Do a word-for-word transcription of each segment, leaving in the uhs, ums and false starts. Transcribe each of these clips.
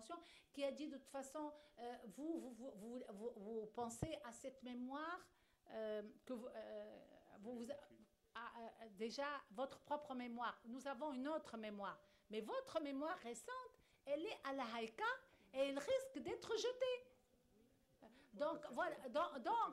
intervention, qui a dit de toute façon, euh, vous, vous, vous, vous, vous, vous pensez à cette mémoire euh, que vous, euh, vous, vous à, à, déjà votre propre mémoire. Nous avons une autre mémoire, mais votre mémoire récente, elle est à la haïka et elle risque d'être jetée. Donc voilà, donc, donc,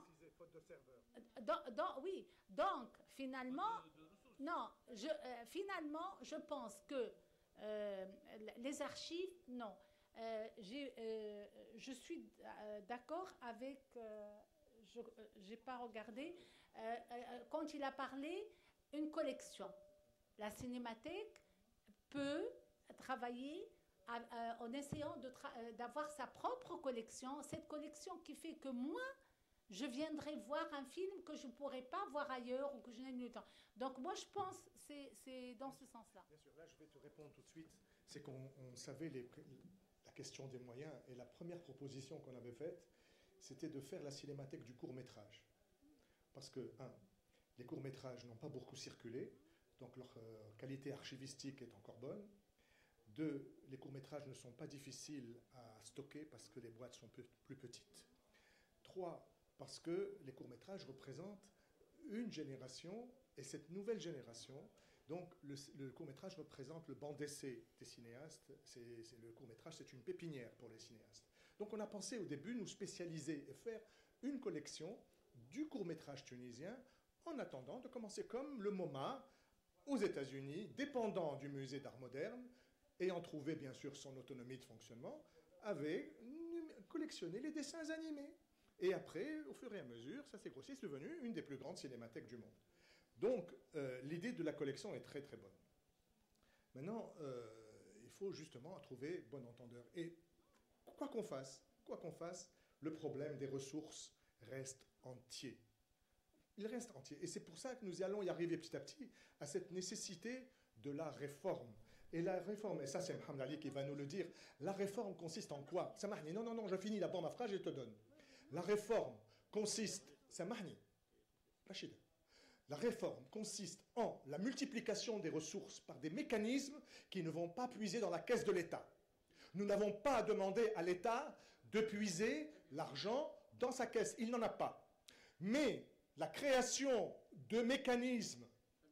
donc, donc oui, donc finalement, non, je, euh, finalement, je pense que euh, les archives, non, euh, euh, je suis euh, d'accord avec, euh, je n'ai pas regardé, euh, euh, quand il a parlé, une collection. La cinémathèque peut travailler à, euh, en essayant d'avoir sa propre collection, cette collection qui fait que moi, je viendrai voir un film que je ne pourrais pas voir ailleurs ou que je n'ai le temps. Donc moi, je pense que c'est dans ce sens-là. Bien sûr, là, je vais te répondre tout de suite. C'est qu'on savait les, la question des moyens, et la première proposition qu'on avait faite, c'était de faire la cinémathèque du court-métrage. Parce que, un, les courts-métrages n'ont pas beaucoup circulé, donc leur euh, qualité archivistique est encore bonne. Deux, les courts-métrages ne sont pas difficiles à stocker parce que les boîtes sont plus petites. Trois, parce que les courts-métrages représentent une génération, et cette nouvelle génération, donc le, le court-métrage représente le banc d'essai des cinéastes, c'est, c'est le court-métrage, c'est une pépinière pour les cinéastes. Donc on a pensé au début nous spécialiser et faire une collection du court-métrage tunisien en attendant de commencer comme le MoMA aux États-Unis, dépendant du musée d'art moderne, ayant trouvé bien sûr son autonomie de fonctionnement, avait collectionné les dessins animés. Et après, au fur et à mesure, ça s'est grossi, c'est devenu une des plus grandes cinémathèques du monde. Donc, euh, l'idée de la collection est très très bonne. Maintenant, euh, il faut justement trouver bon entendeur. Et quoi qu'on fasse, quoi qu'on fasse, le problème des ressources reste entier. Il reste entier. Et c'est pour ça que nous allons y arriver petit à petit à cette nécessité de la réforme. Et la réforme, et ça c'est Mohamed Ali qui va nous le dire, la réforme consiste en quoi? Samahni, non, non, non, je finis d'abord ma phrase et je te donne. La réforme consiste, Samahni, Rachid, la réforme consiste en la multiplication des ressources par des mécanismes qui ne vont pas puiser dans la caisse de l'État. Nous n'avons pas à demander à l'État de puiser l'argent dans sa caisse. Il n'en a pas. Mais la création de mécanismes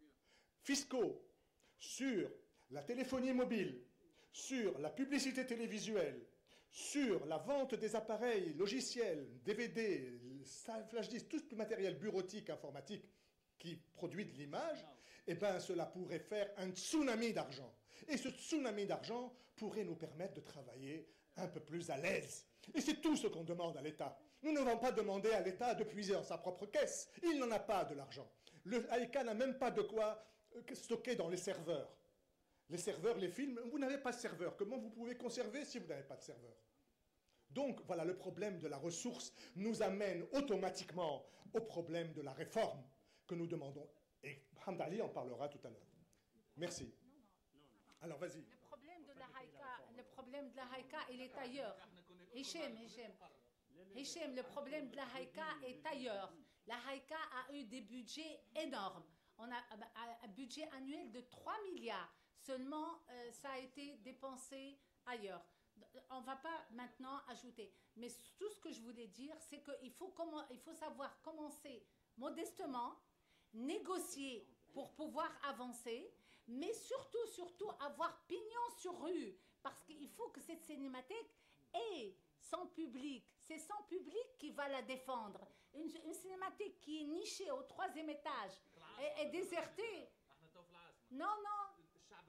fiscaux sur la téléphonie mobile, sur la publicité télévisuelle, sur la vente des appareils logiciels, D V D, flash disk, tout le matériel bureautique, informatique qui produit de l'image, eh bien cela pourrait faire un tsunami d'argent. Et ce tsunami d'argent pourrait nous permettre de travailler un peu plus à l'aise. Et c'est tout ce qu'on demande à l'État. Nous ne devons pas demander à l'État de puiser dans sa propre caisse. Il n'en a pas de l'argent. Le Haïka n'a même pas de quoi stocker dans les serveurs. Les serveurs, les films, vous n'avez pas de serveur. Comment vous pouvez conserver si vous n'avez pas de serveur? Donc, voilà, le problème de la ressource nous amène automatiquement au problème de la réforme que nous demandons. Et Hamdali en parlera tout à l'heure. Merci. Alors, vas-y. Le problème de la haïka, le problème de la haïka, il est ailleurs. Hichem, Hichem. Hichem, le problème de la haïka est ailleurs. La haïka a eu des budgets énormes. On a un budget annuel de trois milliards. Seulement, euh, ça a été dépensé ailleurs. On ne va pas maintenant ajouter. Mais tout ce que je voulais dire, c'est qu'il faut, comment, il faut savoir commencer modestement, négocier pour pouvoir avancer, mais surtout, surtout avoir pignon sur rue. Parce qu'il faut que cette cinémathèque ait son public. C'est son public qui va la défendre. Une, une cinémathèque qui est nichée au troisième étage et, et désertée. Non, non.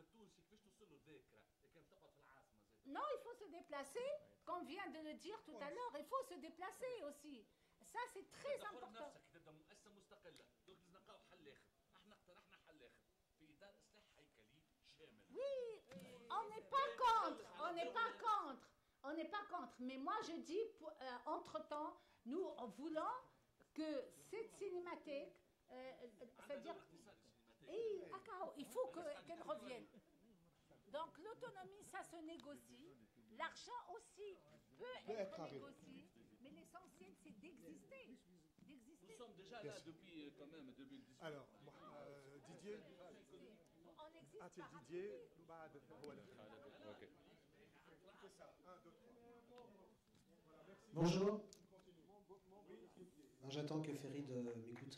Non, il faut se déplacer, comme vient de le dire tout à l'heure, il faut se déplacer aussi. Ça, c'est très important. Oui, on n'est pas contre, on n'est pas contre, on n'est pas contre. Mais moi, je dis, pour, euh, entre-temps, nous voulons que cette cinémathèque, euh, c'est-à-dire, et, il faut que, qu'elle revienne. Donc l'autonomie, ça se négocie. L'argent aussi peut, peut être, être négocié. Mais l'essentiel, c'est d'exister. Nous sommes déjà là depuis quand même deux mille dix-huit. Alors, euh, Didier. On existe Ah, par Didier. activité. Ok. Un, deux, trois. Bonjour. J'attends que Ferid euh, m'écoute.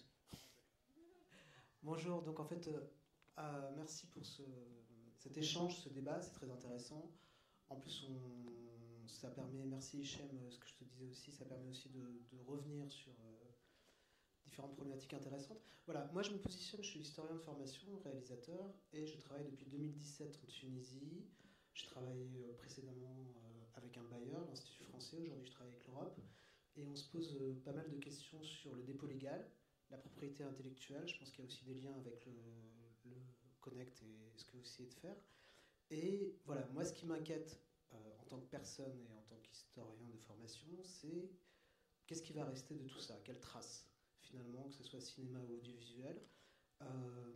Bonjour, donc en fait, euh, euh, merci pour ce, cet échange, ce débat, c'est très intéressant. En plus, on, ça permet, merci Hichem, ce que je te disais aussi, ça permet aussi de, de revenir sur euh, différentes problématiques intéressantes. Voilà, moi je me positionne, je suis historien de formation, réalisateur, et je travaille depuis deux mille dix-sept en Tunisie. Je travaillais euh, précédemment euh, avec un bailleur, l'Institut français, aujourd'hui je travaille avec l'Europe. Et on se pose euh, pas mal de questions sur le dépôt légal, la propriété intellectuelle. Je pense qu'il y a aussi des liens avec le, le Connect et ce que vous essayez de faire. Et voilà, moi ce qui m'inquiète euh, en tant que personne et en tant qu'historien de formation, c'est qu'est-ce qui va rester de tout ça, quelle trace finalement, que ce soit cinéma ou audiovisuel. Euh,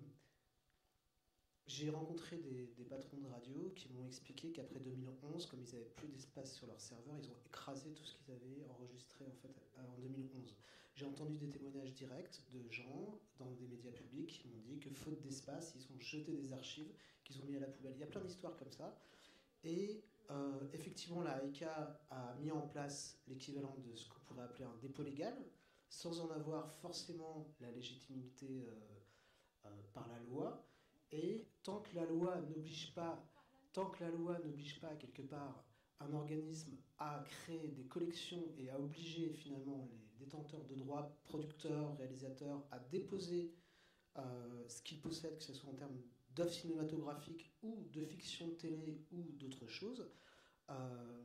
J'ai rencontré des, des patrons de radio qui m'ont expliqué qu'après deux mille onze, comme ils n'avaient plus d'espace sur leur serveur, ils ont écrasé tout ce qu'ils avaient enregistré en, fait, en deux mille onze. J'ai entendu des témoignages directs de gens dans des médias publics qui m'ont dit que faute d'espace, ils ont jeté des archives qu'ils ont mis à la poubelle. Il y a plein d'histoires comme ça. Et euh, effectivement, la I C A a mis en place l'équivalent de ce qu'on pourrait appeler un dépôt légal, sans en avoir forcément la légitimité euh, euh, par la loi. Et tant que la loi n'oblige pas, tant que la loi n'oblige pas quelque part un organisme à créer des collections et à obliger finalement les détenteurs de droits, producteurs, réalisateurs, à déposer euh, ce qu'ils possèdent, que ce soit en termes d'œuvres cinématographiques ou de fiction de télé ou d'autres choses, euh,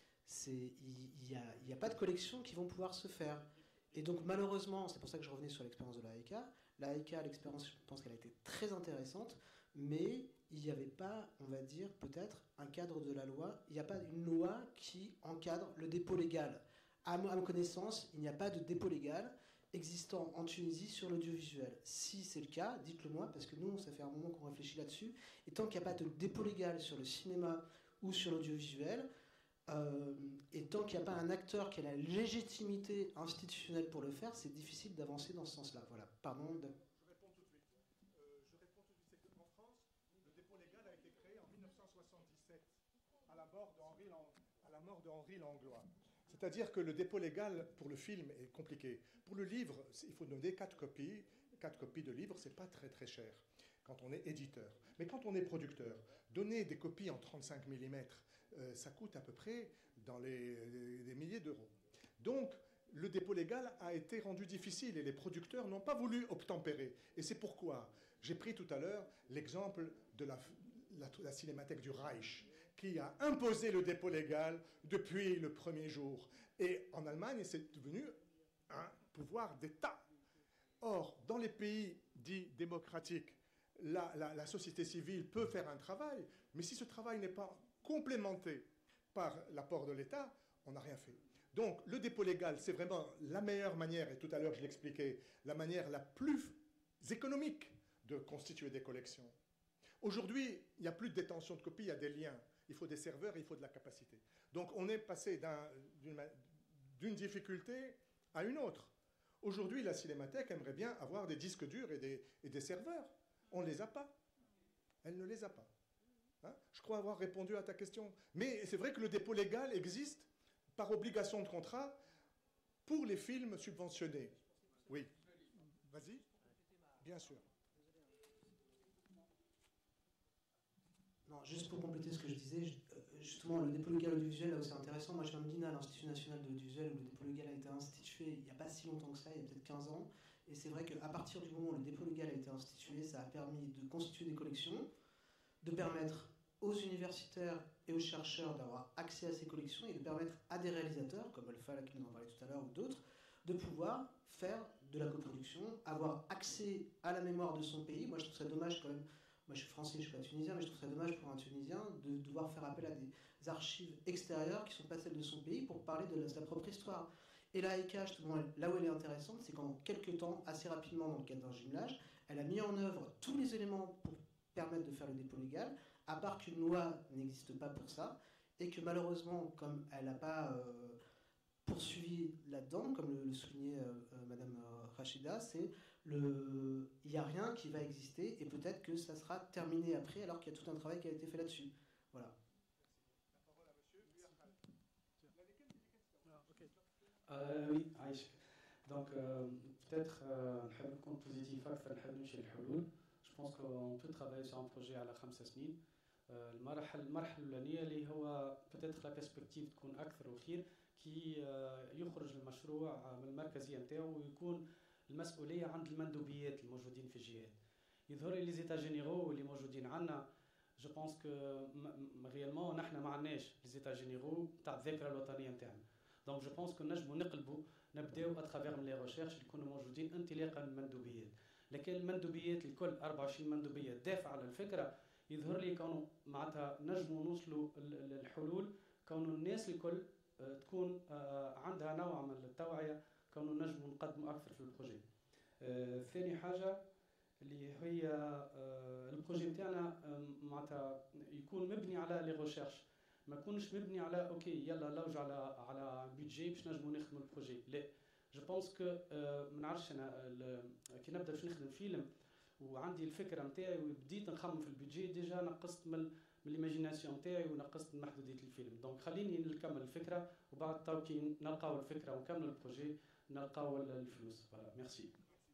il n'y a, y a pas de collections qui vont pouvoir se faire. Et donc malheureusement, c'est pour ça que je revenais sur l'expérience de la I C A, la I C A, l'expérience, je pense qu'elle a été très intéressante, mais il n'y avait pas, on va dire, peut-être un cadre de la loi. Il n'y a pas une loi qui encadre le dépôt légal. À ma connaissance, il n'y a pas de dépôt légal existant en Tunisie sur l'audiovisuel. Si c'est le cas, dites-le moi, parce que nous, ça fait un moment qu'on réfléchit là-dessus. Et tant qu'il n'y a pas de dépôt légal sur le cinéma ou sur l'audiovisuel, euh, et tant qu'il n'y a pas un acteur qui a la légitimité institutionnelle pour le faire, c'est difficile d'avancer dans ce sens-là. Voilà, pardon. De... Je réponds tout de suite. Euh, je réponds tout de suite. C'est qu'en France, le dépôt légal a été créé en mille neuf cent soixante-dix-sept, à la mort d'Henri Lang... à la mort d'Henri Langlois. C'est-à-dire que le dépôt légal pour le film est compliqué. Pour le livre, il faut donner quatre copies. Quatre copies de livres, c'est pas très très cher quand on est éditeur. Mais quand on est producteur, donner des copies en trente-cinq millimètres, euh, ça coûte à peu près dans les, les, des milliers d'euros. Donc, le dépôt légal a été rendu difficile et les producteurs n'ont pas voulu obtempérer. Et c'est pourquoi j'ai pris tout à l'heure l'exemple de la, la, la cinémathèque du Reich, qui a imposé le dépôt légal depuis le premier jour. Et en Allemagne, c'est devenu un pouvoir d'État. Or, dans les pays dits démocratiques, la, la, la société civile peut faire un travail, mais si ce travail n'est pas complémenté par l'apport de l'État, on n'a rien fait. Donc, le dépôt légal, c'est vraiment la meilleure manière, et tout à l'heure je l'expliquais, la manière la plus économique de constituer des collections. Aujourd'hui, il n'y a plus de détention de copies, il y a des liens. Il faut des serveurs, il faut de la capacité. Donc, on est passé d'un, d'une, d'une difficulté à une autre. Aujourd'hui, la Cinémathèque aimerait bien avoir des disques durs et des, et des serveurs. On ne les a pas. Elle ne les a pas. Hein? Je crois avoir répondu à ta question. Mais c'est vrai que le dépôt légal existe par obligation de contrat pour les films subventionnés. Oui. Vas-y. Bien sûr. Non, juste pour compléter ce que je disais, justement, le dépôt légal audiovisuel, là où c'est intéressant, moi je viens de l'I N A, l'Institut national de l'audiovisuel, où le dépôt légal a été institué il n'y a pas si longtemps que ça, il y a peut-être quinze ans. Et c'est vrai qu'à partir du moment où le dépôt légal a été institué, ça a permis de constituer des collections, de permettre aux universitaires et aux chercheurs d'avoir accès à ces collections et de permettre à des réalisateurs, comme Alpha, qui nous en parlait tout à l'heure, ou d'autres, de pouvoir faire de la coproduction, avoir accès à la mémoire de son pays. Moi je trouve ça dommage quand même. Moi, je suis français, je ne suis pas tunisien, mais je trouve ça dommage pour un Tunisien de devoir faire appel à des archives extérieures qui ne sont pas celles de son pays pour parler de, la, de sa propre histoire. Et la I C A, justement, là où elle est intéressante, c'est qu'en quelques temps, assez rapidement, dans le cadre d'un jumelage, elle a mis en œuvre tous les éléments pour permettre de faire le dépôt légal, à part qu'une loi n'existe pas pour ça, et que malheureusement, comme elle n'a pas euh, poursuivi là-dedans, comme le, le soulignait euh, euh, Madame Rachida, c'est le, il n'y a rien qui va exister et peut-être que ça sera terminé après alors qu'il y a tout un travail qui a été fait là-dessus. Voilà. La parole à monsieur. Lui, Euh, oui, Aïch. Donc, euh, peut-être, نحب نكون positif أكثر نحب نمشي للحلول. Je pense qu'on peut travailler sur un projet على خمس سنين. المرحلة المرحلة الأولانية اللي هو peut-être la perspective تكون أكثر وخير كي يخرج المشروع من المركزية نتاعو ويكون المسؤولية عند المندوبيات الموجودين في الجهات. يظهر لي لي زيتا جينيرو اللي موجودين عندنا جو بونس كو ريالمون نحن ما عندناش لي زيتا جينيرو تاع الذاكرة الوطنية نتاعنا. دونك جو بونس كو نجمو نقلبوا نبداو اترافير من لي ريشيرش يكونوا موجودين انطلاقا من المندوبيات. لكن المندوبيات الكل أربعة وعشرين مندوبية تدافع على الفكرة يظهر لي كونوا معناتها نجموا نوصلوا الحلول كونوا الناس الكل تكون عندها نوع من التوعية كونوا نجموا نقدموا أكثر في البروجي. ثاني حاجة اللي هي البروجي نتاعنا معناتها يكون مبني على لي ريشيرش ما يكونش مبني على اوكي يلا نلوج على على بيدجي باش نجموا نخدموا البروجي. لا جو بونس كو ما نعرفش انا كي نبدا باش نخدم فيلم وعندي الفكره نتاعي وبديت نخمم في البيدجي ديجا نقصت من من الايماجيناسيون نتاعي ونقصت من محدوديه الفيلم. دونك خليني نكمل الفكره وبعد تو كي نلقاو الفكره ونكمل البروجي نلقاو الفلوس. فوالا ميرسي.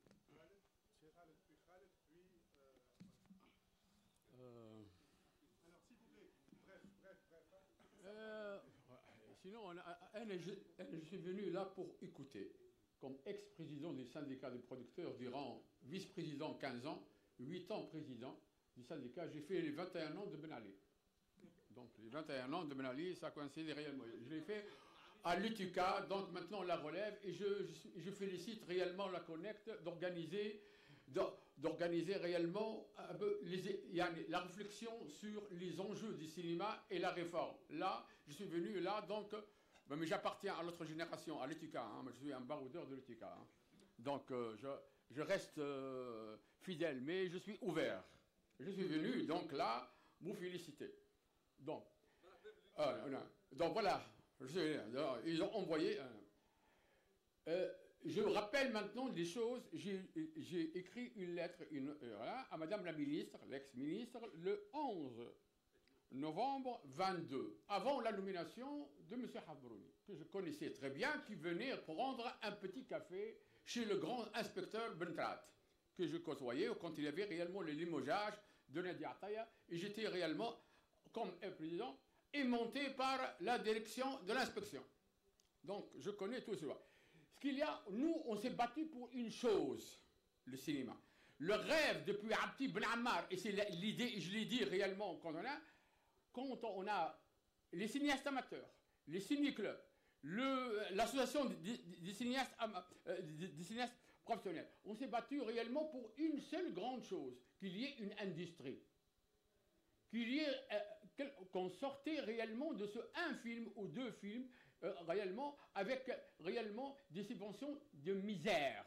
Sinon, on a, je, je suis venu là pour écouter. Comme ex-président du syndicat des producteurs durant vice-président quinze ans, huit ans président du syndicat, j'ai fait les vingt et un ans de Ben Ali. Donc les vingt et un ans de Ben Ali, ça coïncide réellement. Je l'ai fait à l'U T K, donc maintenant on la relève et je, je, je félicite réellement la Connect d'organiser d'organiser réellement un peu les, la réflexion sur les enjeux du cinéma et la réforme. Là, je suis venu là, donc, mais j'appartiens à l'autre génération, à l'U T K, hein, je suis un baroudeur de l'U T K. Hein. Donc, euh, je, je reste euh, fidèle, mais je suis ouvert. Je suis venu, donc là, vous féliciter. Donc, euh, donc voilà, je, ils ont envoyé... Euh, euh, Je rappelle maintenant des choses. J'ai écrit une lettre une, euh, voilà, à Madame la ministre, l'ex-ministre, le onze novembre vingt-deux, avant la nomination de M. Habrouni, que je connaissais très bien, qui venait prendre un petit café chez le grand inspecteur Bentrat, que je côtoyais quand il y avait réellement le limogeage de Nadia Ataya, et j'étais réellement, comme président, aimanté par la direction de l'inspection. Donc, je connais tout cela. Ce qu'il y a, nous, on s'est battu pour une chose, le cinéma. Le rêve depuis Abdi Ben Ammar, et c'est l'idée, je l'ai dit réellement quand on a, quand on a les cinéastes amateurs, les ciné-clubs, l'association des, des, cinéastes, euh, des, des cinéastes professionnels, on s'est battu réellement pour une seule grande chose, qu'il y ait une industrie. Qu'il y ait, euh, qu'on sortait réellement de ce un film ou deux films, Euh, réellement, avec réellement des subventions de misère.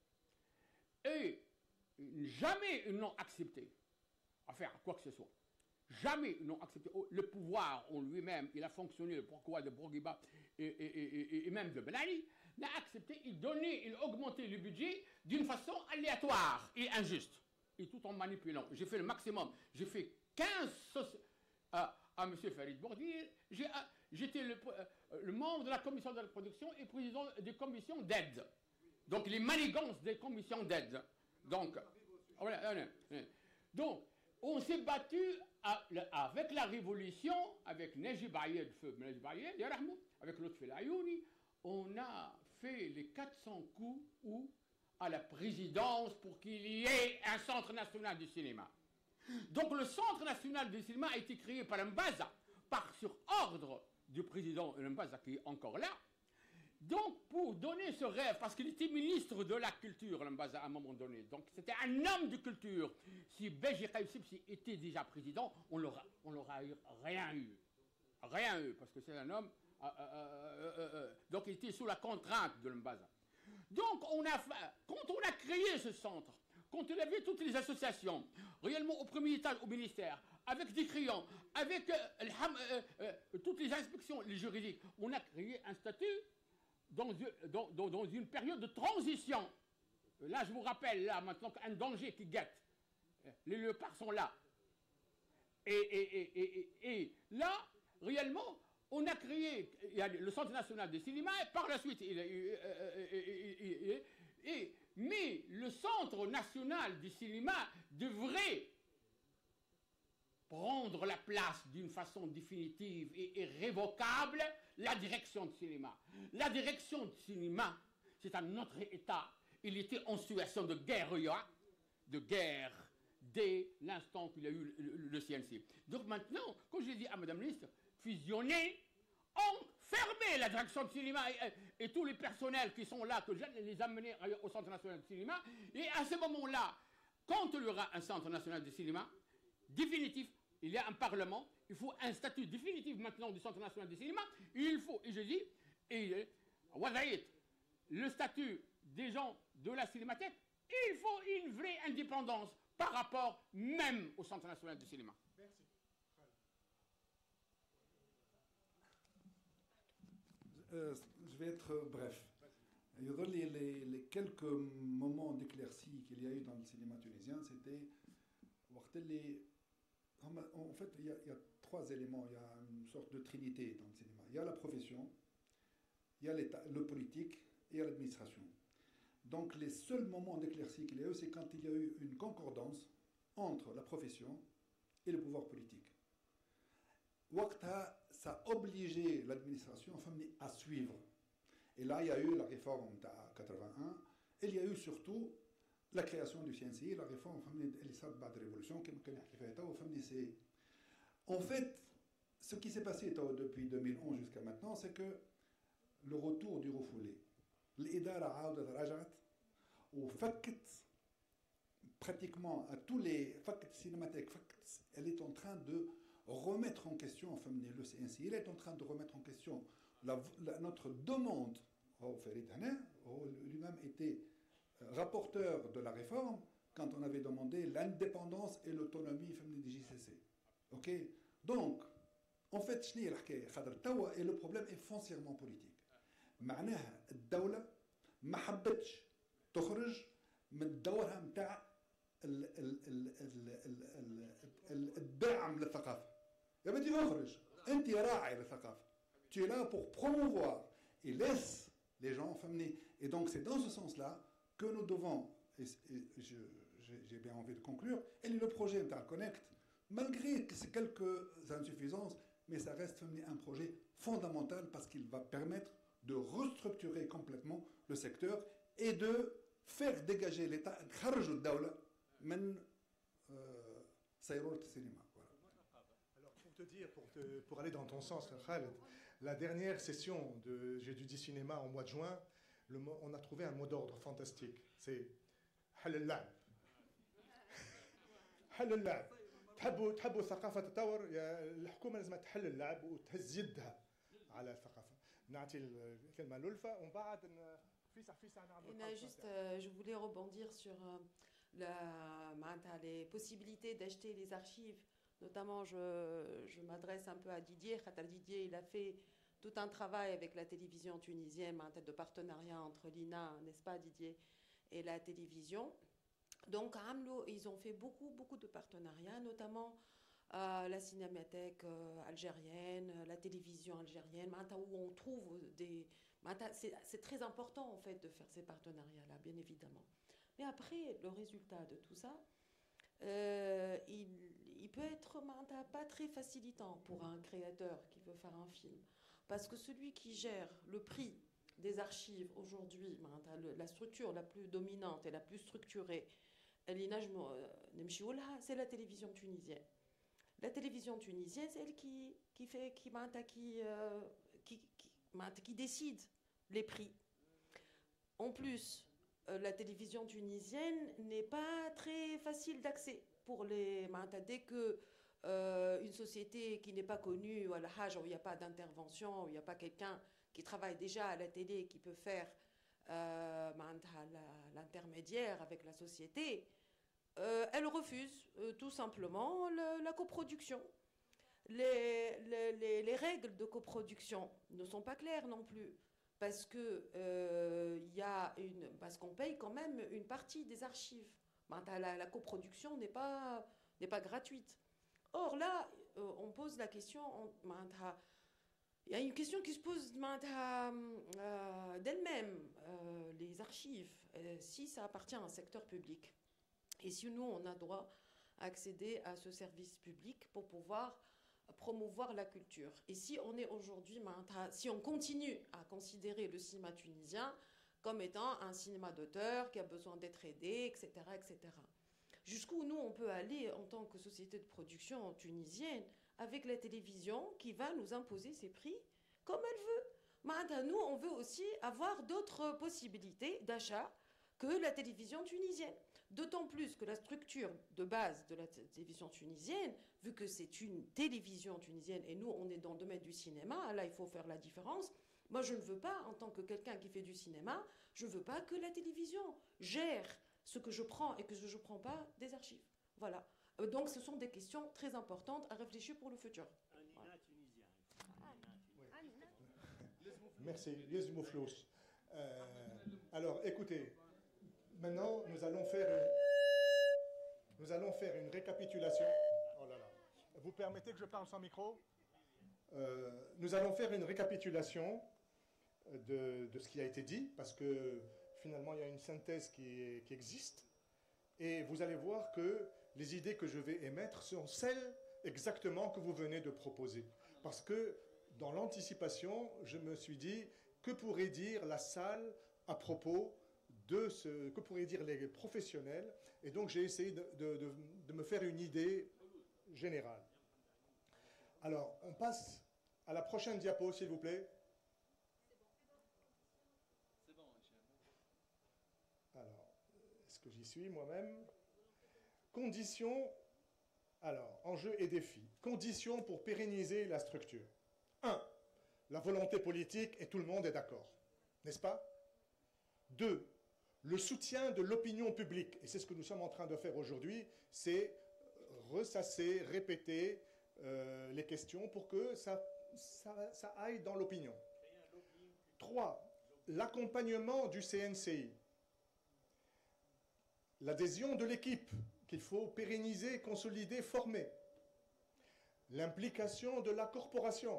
Et jamais ils n'ont accepté à faire quoi que ce soit. Jamais ils n'ont accepté. Le pouvoir en lui-même, il a fonctionné, le pourquoi de Bourguiba et, et, et, et même de Ben Ali, n'a accepté, il donnait, il augmentait le budget d'une façon aléatoire et injuste. Et tout en manipulant. J'ai fait le maximum. J'ai fait quinze à, à M. Farid Bourdir. J'ai... J'étais le, euh, le membre de la commission de la production et président des commissions d'aide. Donc, les manigances des commissions d'aide. Donc, voilà, donc, on s'est battu à, avec la révolution, avec Najib Ayed, avec Lutfi Ayouni, on a fait les quatre cents coups où, à la présidence pour qu'il y ait un centre national du cinéma. Donc, le centre national du cinéma a été créé par Mbaza, par sur ordre du président Mbaza qui est encore là. Donc, pour donner ce rêve, parce qu'il était ministre de la culture, Mbaza, à un moment donné, donc c'était un homme de culture. Si Béji Kaïsib était déjà président, on n'aura rien eu. Rien eu, parce que c'est un homme. Euh, euh, euh, euh, donc, il était sous la contrainte de Mbaza. Donc, on a, quand on a créé ce centre, quand on avait toutes les associations, réellement au premier étage, au ministère, avec des crayons, avec euh, euh, euh, toutes les inspections, les juridiques, on a créé un statut dans, dans, dans, dans une période de transition. Là, je vous rappelle, là, maintenant, un danger qui guette. Les léopards sont là. Et, et, et, et, et là, réellement, on a créé il y a le Centre national du cinéma, et par la suite, il, il, il, il, il, mais le Centre national du cinéma devrait prendre la place d'une façon définitive et irrévocable la direction de cinéma. La direction de cinéma, c'est un autre État. Il était en situation de guérilla, de guerre, dès l'instant qu'il y a eu le, le, le C N C. Donc maintenant, comme je l'ai dit à Madame la ministre, fusionner, enfermer la direction de cinéma et, et, et tous les personnels qui sont là, que j'allais les amener au Centre national de cinéma. Et à ce moment-là, quand il y aura un Centre national de cinéma définitif, il y a un Parlement, il faut un statut définitif maintenant du Centre national du cinéma. Il faut, et je dis, et, le statut des gens de la cinémathèque, il faut une vraie indépendance par rapport même au Centre national du cinéma. Merci. Euh, je vais être bref. Les, les, les quelques moments d'éclaircie qu'il y a eu dans le cinéma tunisien, c'était... En fait, il y, a, il y a trois éléments, il y a une sorte de trinité dans le cinéma. Il y a la profession, il y a l'État, le politique et il y a l'administration. Donc les seuls moments d'éclaircie qu'il y a eu, c'est quand il y a eu une concordance entre la profession et le pouvoir politique. Waqta, ça a obligé l'administration à suivre. Et là, il y a eu la réforme de quatre-vingt-un, et il y a eu surtout la création du C N C I, la réforme de la révolution, en fait, ce qui s'est passé depuis deux mille onze jusqu'à maintenant, c'est que le retour du refoulé, l'Idara عاودت رجعت وفكت pratiquement à tous les facs cinématèques, elle est en train de remettre en question, enfin, le C N C I, il est en train de remettre en question la, la, notre demande. Lui-même était rapporteur de la réforme quand on avait demandé l'indépendance et l'autonomie du J C C. Ok? Donc, en fait, et le problème est foncièrement politique. معناها الدولة ما حبتش تخرج من دورها متاع الدعم للثقافة. يا بدي اخرج، انت راعي للثقافة. Tu es là pour promouvoir et laisse les gens famner. Et donc c'est dans ce sens-là que nous devons, et, et je, j'ai bien envie de conclure, et le projet Interconnect, malgré ces quelques insuffisances, mais ça reste un projet fondamental parce qu'il va permettre de restructurer complètement le secteur et de faire dégager l'État, cinéma. Alors pour te dire, pour, te, pour aller dans ton sens, Khaled, la dernière session de J'ai du cinéma en mois de juin, le, on a trouvé un mot d'ordre fantastique. C'est حل اللعب. حل اللعب. تحبوا تحبوا ثقافة تطور، الحكومة لازم تحل اللعب وتهز يدها على الثقافة. نعطي الكلمة للفة ومن بعد فيسع فيسع نعمل. Juste, euh, je voulais rebondir sur euh, la, les possibilités d'acheter les archives. Notamment, je, je m'adresse un peu à Didier. Khatar Didier, il a fait tout un travail avec la télévision tunisienne, en tête de partenariat entre l'I N A, n'est-ce pas Didier, et la télévision. Donc, à Amlo, ils ont fait beaucoup, beaucoup de partenariats, notamment euh, la cinémathèque euh, algérienne, la télévision algérienne, où on trouve des... C'est très important, en fait, de faire ces partenariats-là, bien évidemment. Mais après, le résultat de tout ça, euh, il, il peut être pas très facilitant pour un créateur qui veut faire un film. Parce que celui qui gère le prix des archives aujourd'hui, la structure la plus dominante et la plus structurée, c'est la télévision tunisienne. La télévision tunisienne, c'est elle qui, qui, fait, qui, qui, euh, qui, qui, qui décide les prix. En plus, euh, la télévision tunisienne n'est pas très facile d'accès pour les... Dès que euh, une société qui n'est pas connue, où il n'y a pas d'intervention, où il n'y a pas quelqu'un qui travaille déjà à la télé, qui peut faire euh, l'intermédiaire avec la société, euh, elle refuse euh, tout simplement le, la coproduction. Les, les, les règles de coproduction ne sont pas claires non plus, parce que euh, y a une, parce qu'on paye quand même une partie des archives. La, la coproduction n'est pas, n'est pas gratuite. Or là, euh, on pose la question, on, Il y a une question qui se pose euh, d'elle-même, euh, les archives, euh, si ça appartient à un secteur public, et si nous, on a droit à accéder à ce service public pour pouvoir promouvoir la culture. Et si on est aujourd'hui, si on continue à considérer le cinéma tunisien comme étant un cinéma d'auteur qui a besoin d'être aidé, et cetera, et cetera. Jusqu'où nous, on peut aller en tant que société de production tunisienne avec la télévision qui va nous imposer ses prix comme elle veut. Nous, on veut aussi avoir d'autres possibilités d'achat que la télévision tunisienne. D'autant plus que la structure de base de la télévision tunisienne, vu que c'est une télévision tunisienne et nous, on est dans le domaine du cinéma, là, il faut faire la différence. Moi, je ne veux pas, en tant que quelqu'un qui fait du cinéma, je ne veux pas que la télévision gère ce que je prends et que je ne prends pas des archives. Voilà. Donc, ce sont des questions très importantes à réfléchir pour le futur. Voilà. Merci. Euh, alors, écoutez, maintenant, nous allons faire une, nous allons faire une récapitulation. Oh là là. Vous permettez que je parle sans micro ? euh, Nous allons faire une récapitulation de, de ce qui a été dit, parce que finalement, il y a une synthèse qui, est, qui existe. Et vous allez voir que les idées que je vais émettre sont celles exactement que vous venez de proposer. Parce que dans l'anticipation, je me suis dit, que pourrait dire la salle à propos de ce... que pourraient dire les professionnels? Et donc, j'ai essayé de, de, de, de me faire une idée générale. Alors, on passe à la prochaine diapo, s'il vous plaît. Alors, est-ce que j'y suis moi-même? Conditions, alors, enjeux et défis. Conditions pour pérenniser la structure. un. La volonté politique et tout le monde est d'accord, n'est-ce pas? deux. Le soutien de l'opinion publique, et c'est ce que nous sommes en train de faire aujourd'hui, c'est ressasser, répéter euh, les questions pour que ça, ça, ça aille dans l'opinion. trois. L'accompagnement du C N C I. L'adhésion de l'équipe qu'il faut pérenniser, consolider, former. L'implication de la corporation.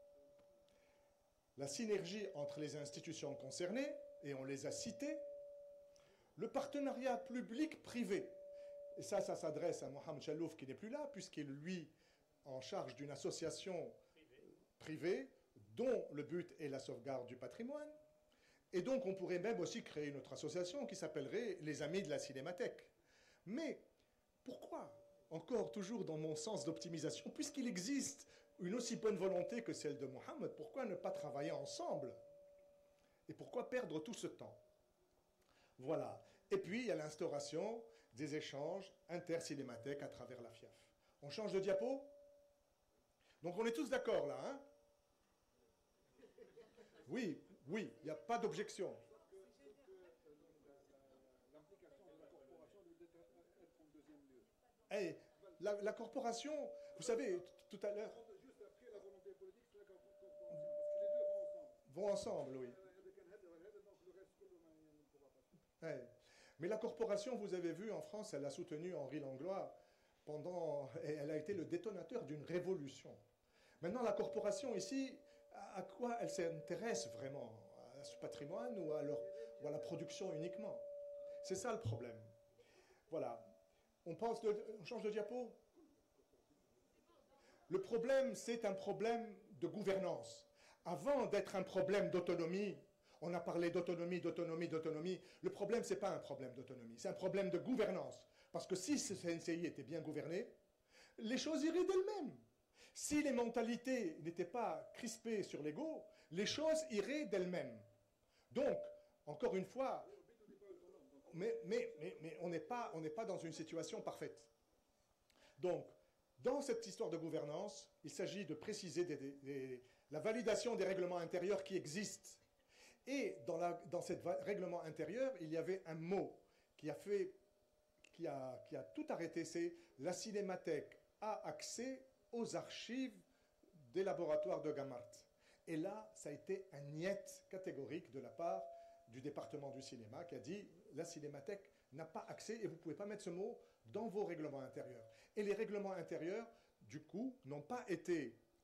La synergie entre les institutions concernées, et on les a citées. Le partenariat public-privé. Et ça, ça s'adresse à Mohamed Chalouf qui n'est plus là, puisqu'il est, lui, en charge d'une association privée dont le but est la sauvegarde du patrimoine. Et donc, on pourrait même aussi créer une autre association qui s'appellerait les Amis de la Cinémathèque. Mais pourquoi, encore toujours dans mon sens d'optimisation, puisqu'il existe une aussi bonne volonté que celle de Mohamed, pourquoi ne pas travailler ensemble? Et pourquoi perdre tout ce temps? Voilà. Et puis, il y a l'instauration des échanges intercinémathèques à travers la F I A F. On change de diapo? Donc, on est tous d'accord là, hein? Oui, oui, il n'y a pas d'objection. Hey, la, la corporation, vous savez, tout à l'heure... Vont ensemble, oui. Ouais. Mais la corporation, vous avez vu, en France, elle a soutenu Henri Langlois pendant... Et elle a été le détonateur d'une révolution. Maintenant, la corporation, ici, à quoi elle s'intéresse vraiment? À ce patrimoine ou à, leur, ou à la production uniquement? C'est ça le problème. Voilà. On, pense de, on change de diapo? Le problème, c'est un problème de gouvernance. Avant d'être un problème d'autonomie, on a parlé d'autonomie, d'autonomie, d'autonomie. Le problème, ce n'est pas un problème d'autonomie, c'est un problème de gouvernance. Parce que si ce C N C I était bien gouverné, les choses iraient d'elles-mêmes. Si les mentalités n'étaient pas crispées sur l'ego, les choses iraient d'elles-mêmes. Donc, encore une fois, mais, mais, mais, mais on n'est pas, on n'est pas dans une situation parfaite. Donc, dans cette histoire de gouvernance, il s'agit de préciser des, des, des, la validation des règlements intérieurs qui existent. Et dans, la, dans ce règlement intérieur, il y avait un mot qui a, fait, qui a, qui a tout arrêté, c'est la Cinémathèque a accès aux archives des laboratoires de Gamart. Et là, ça a été un niet catégorique de la part du département du cinéma qui a dit la Cinémathèque n'a pas accès et vous ne pouvez pas mettre ce mot dans vos règlements intérieurs. Et les règlements intérieurs, du coup, n'ont pas été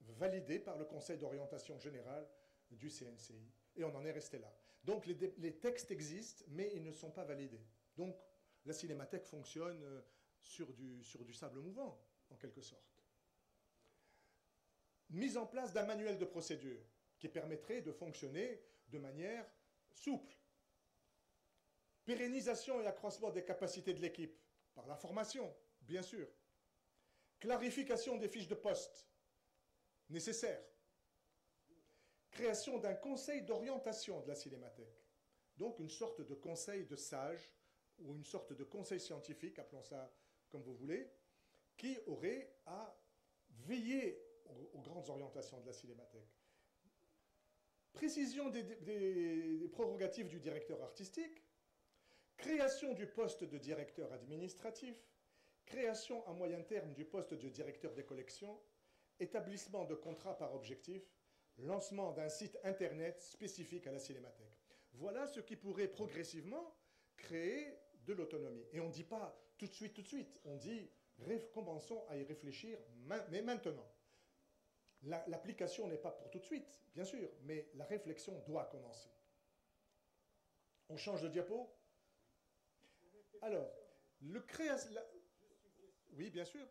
validé par le Conseil d'orientation générale du C N C I. Et on en est resté là. Donc les, les textes existent, mais ils ne sont pas validés. Donc la cinémathèque fonctionne sur du, sur du sable mouvant, en quelque sorte. Mise en place d'un manuel de procédure qui permettrait de fonctionner de manière souple. Pérennisation et accroissement des capacités de l'équipe, par la formation, bien sûr. Clarification des fiches de poste, nécessaires. Création d'un conseil d'orientation de la cinémathèque. Donc une sorte de conseil de sages, ou une sorte de conseil scientifique, appelons ça comme vous voulez, qui aurait à veiller aux, aux grandes orientations de la cinémathèque. Précision des, des, des prérogatives du directeur artistique, création du poste de directeur administratif, création à moyen terme du poste de directeur des collections, établissement de contrats par objectif, lancement d'un site internet spécifique à la cinémathèque. Voilà ce qui pourrait progressivement créer de l'autonomie. Et on ne dit pas tout de suite, tout de suite. On dit, commençons à y réfléchir, mais maintenant. L'application n'est pas pour tout de suite, bien sûr, mais la réflexion doit commencer. On change de diapo? Alors, le création... La... Oui, bien sûr.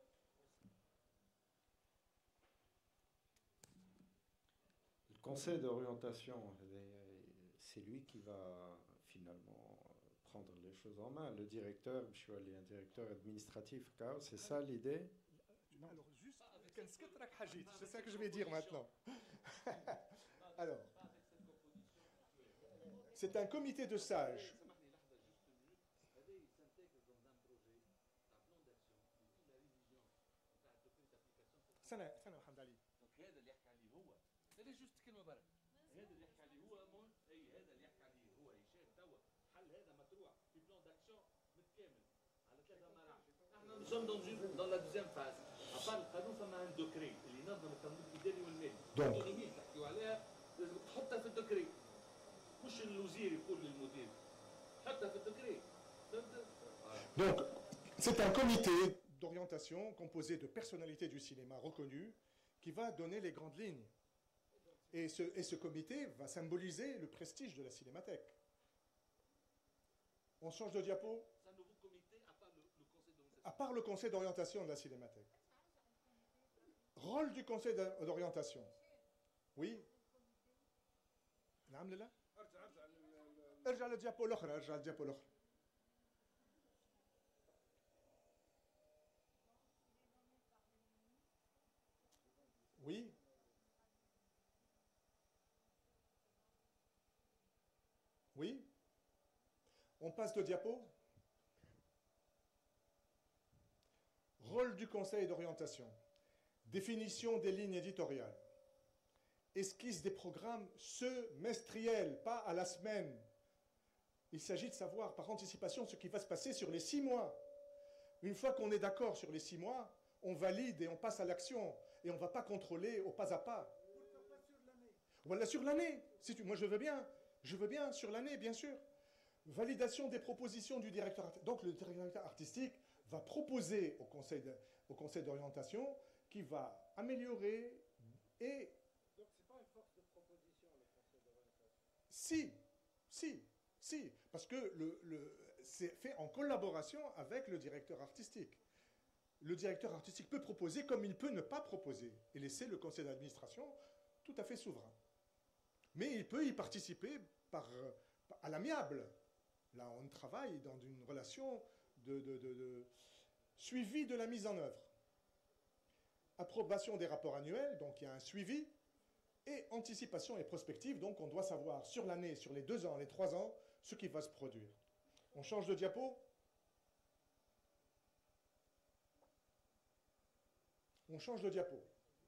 Le conseil d'orientation, c'est lui qui va finalement prendre les choses en main. Le directeur, je suis allé un directeur administratif, c'est ça l'idée? Alors, juste, c'est ça que je vais dire maintenant. Alors, c'est un comité de sages. سنة سنة محمد علي. هذا اللي يحكي عليه هو. هذا جوست كلمة برا. هذا اللي يحكي عليه هو مون أي هذا اللي يحكي عليه هو هشام توا حل هذا مطروح في بلان داكسيون متكامل على ثلاثة مراحل. احنا نصوم دون دون لا دوزيام فاز. أبار القانون فما عند دوكري اللي ينظم التنظيم الإداري والمالي. الأوتونومية تحكيوا عليها لازم تحطها في الدوكري. مش الوزير يقول للمدير. حطها في الدوكري. فهمت؟ Donc, c'est un comité d'orientation composé de personnalités du cinéma reconnues qui va donner les grandes lignes. Et ce, et ce comité va symboliser le prestige de la cinémathèque. On change de diapo? C'est un nouveau comité à part le, le conseil d'orientation. À part le conseil d'orientation de la cinémathèque. Rôle du conseil d'orientation. Oui. نعم لا ارجع للديابو الاخرى ارجع للديابو الاخرى. Oui. Oui. On passe de diapo. Rôle du conseil d'orientation. Définition des lignes éditoriales. Esquisse des programmes semestriels, pas à la semaine. Il s'agit de savoir par anticipation ce qui va se passer sur les six mois. Une fois qu'on est d'accord sur les six mois, on valide et on passe à l'action. Et on ne va pas contrôler au pas à pas. Voilà, sur l'année. Si tu, moi, je veux bien. Je veux bien, sur l'année, bien sûr. Validation des propositions du directeur artistique. Donc, le directeur artistique va proposer au conseil, de, au conseil d'orientation qui va améliorer et... Donc, ce n'est pas une force de proposition, le conseil d'orientation? Si, si, si. Parce que le, le, c'est fait en collaboration avec le directeur artistique. Le directeur artistique peut proposer comme il peut ne pas proposer et laisser le conseil d'administration tout à fait souverain. Mais il peut y participer par, à l'amiable. Là, on travaille dans une relation de, de, de, de suivi de la mise en œuvre. Approbation des rapports annuels, donc il y a un suivi, et anticipation et prospective, donc on doit savoir sur l'année, sur les deux ans, les trois ans, ce qui va se produire. On change de diapo ? On change de diapo.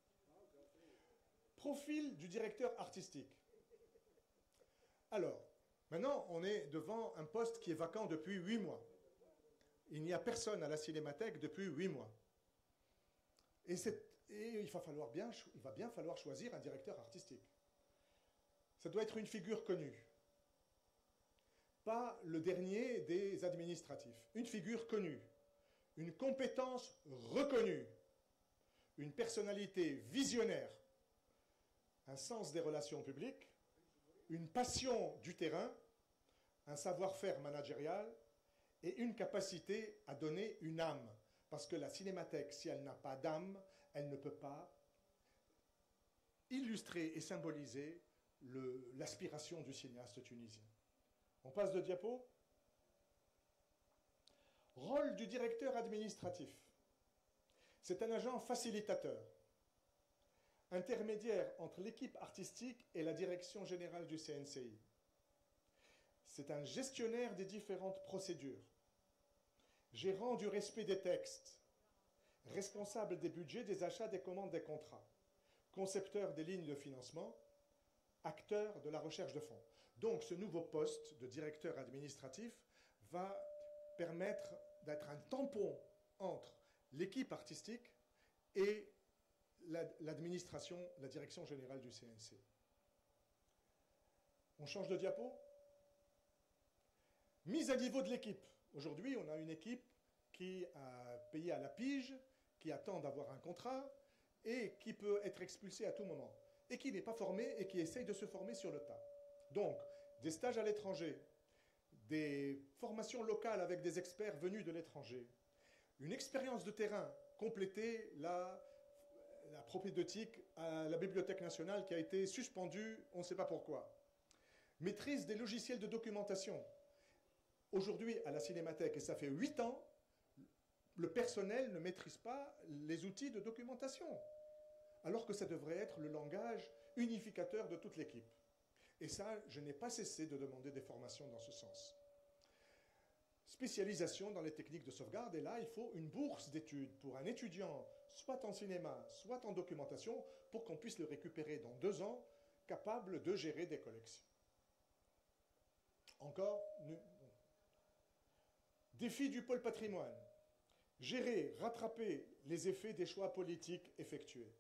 Profil du directeur artistique. Alors, maintenant, on est devant un poste qui est vacant depuis huit mois. Il n'y a personne à la Cinémathèque depuis huit mois. Et, et il, va falloir bien, il va bien falloir choisir un directeur artistique. Ça doit être une figure connue. Pas le dernier des administratifs. Une figure connue. Une compétence reconnue. Une personnalité visionnaire. un sens des relations publiques, une passion du terrain, un savoir-faire managérial et une capacité à donner une âme. Parce que la cinémathèque, si elle n'a pas d'âme, elle ne peut pas illustrer et symboliser le- l'aspiration du cinéaste tunisien. On passe de diapo. Rôle du directeur administratif. C'est un agent facilitateur, intermédiaire entre l'équipe artistique et la direction générale du C N C I. C'est un gestionnaire des différentes procédures, gérant du respect des textes, responsable des budgets, des achats, des commandes, des contrats, concepteur des lignes de financement, acteur de la recherche de fonds. Donc ce nouveau poste de directeur administratif va permettre d'être un tampon entre l'équipe artistique et l'administration, la direction générale du C N C. On change de diapo. Mise à niveau de l'équipe. Aujourd'hui, on a une équipe qui a payé à la pige, qui attend d'avoir un contrat et qui peut être expulsée à tout moment, et qui n'est pas formée et qui essaye de se former sur le tas. Donc, des stages à l'étranger, des formations locales avec des experts venus de l'étranger, une expérience de terrain, compléter la, la propédeutique à la Bibliothèque nationale qui a été suspendue, on ne sait pas pourquoi. Maîtrise des logiciels de documentation. Aujourd'hui, à la Cinémathèque, et ça fait huit ans, le personnel ne maîtrise pas les outils de documentation, alors que ça devrait être le langage unificateur de toute l'équipe. Et ça, je n'ai pas cessé de demander des formations dans ce sens. Spécialisation dans les techniques de sauvegarde, et là, il faut une bourse d'études pour un étudiant, soit en cinéma, soit en documentation, pour qu'on puisse le récupérer dans deux ans, capable de gérer des collections. Encore, défi du pôle patrimoine. Gérer, rattraper les effets des choix politiques effectués.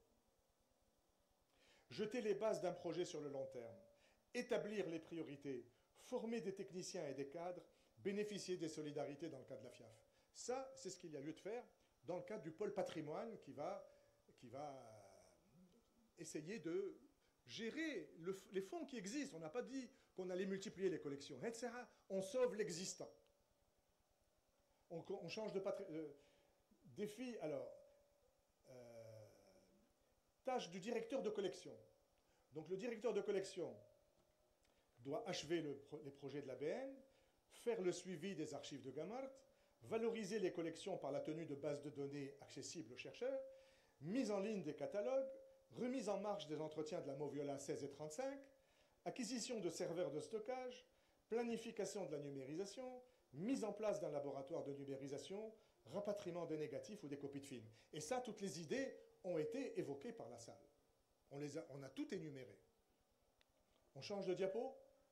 Jeter les bases d'un projet sur le long terme. Établir les priorités. Former des techniciens et des cadres. Bénéficier des solidarités dans le cadre de la F I A F. Ça, c'est ce qu'il y a lieu de faire dans le cadre du pôle patrimoine qui va, qui va essayer de gérer le, les fonds qui existent. On n'a pas dit qu'on allait multiplier les collections, et cetera. On sauve l'existant. On, on change de patrimoine. Euh, défi, alors, euh, tâche du directeur de collection. Donc le directeur de collection doit achever le, les projets de l'A B N, faire le suivi des archives de Gamart, valoriser les collections par la tenue de bases de données accessibles aux chercheurs, mise en ligne des catalogues, remise en marche des entretiens de la Moviola seize et trente-cinq, acquisition de serveurs de stockage, planification de la numérisation, mise en place d'un laboratoire de numérisation, rapatriement des négatifs ou des copies de films. Et ça, toutes les idées ont été évoquées par la salle. On, les a, on a tout énuméré. On change de diapo.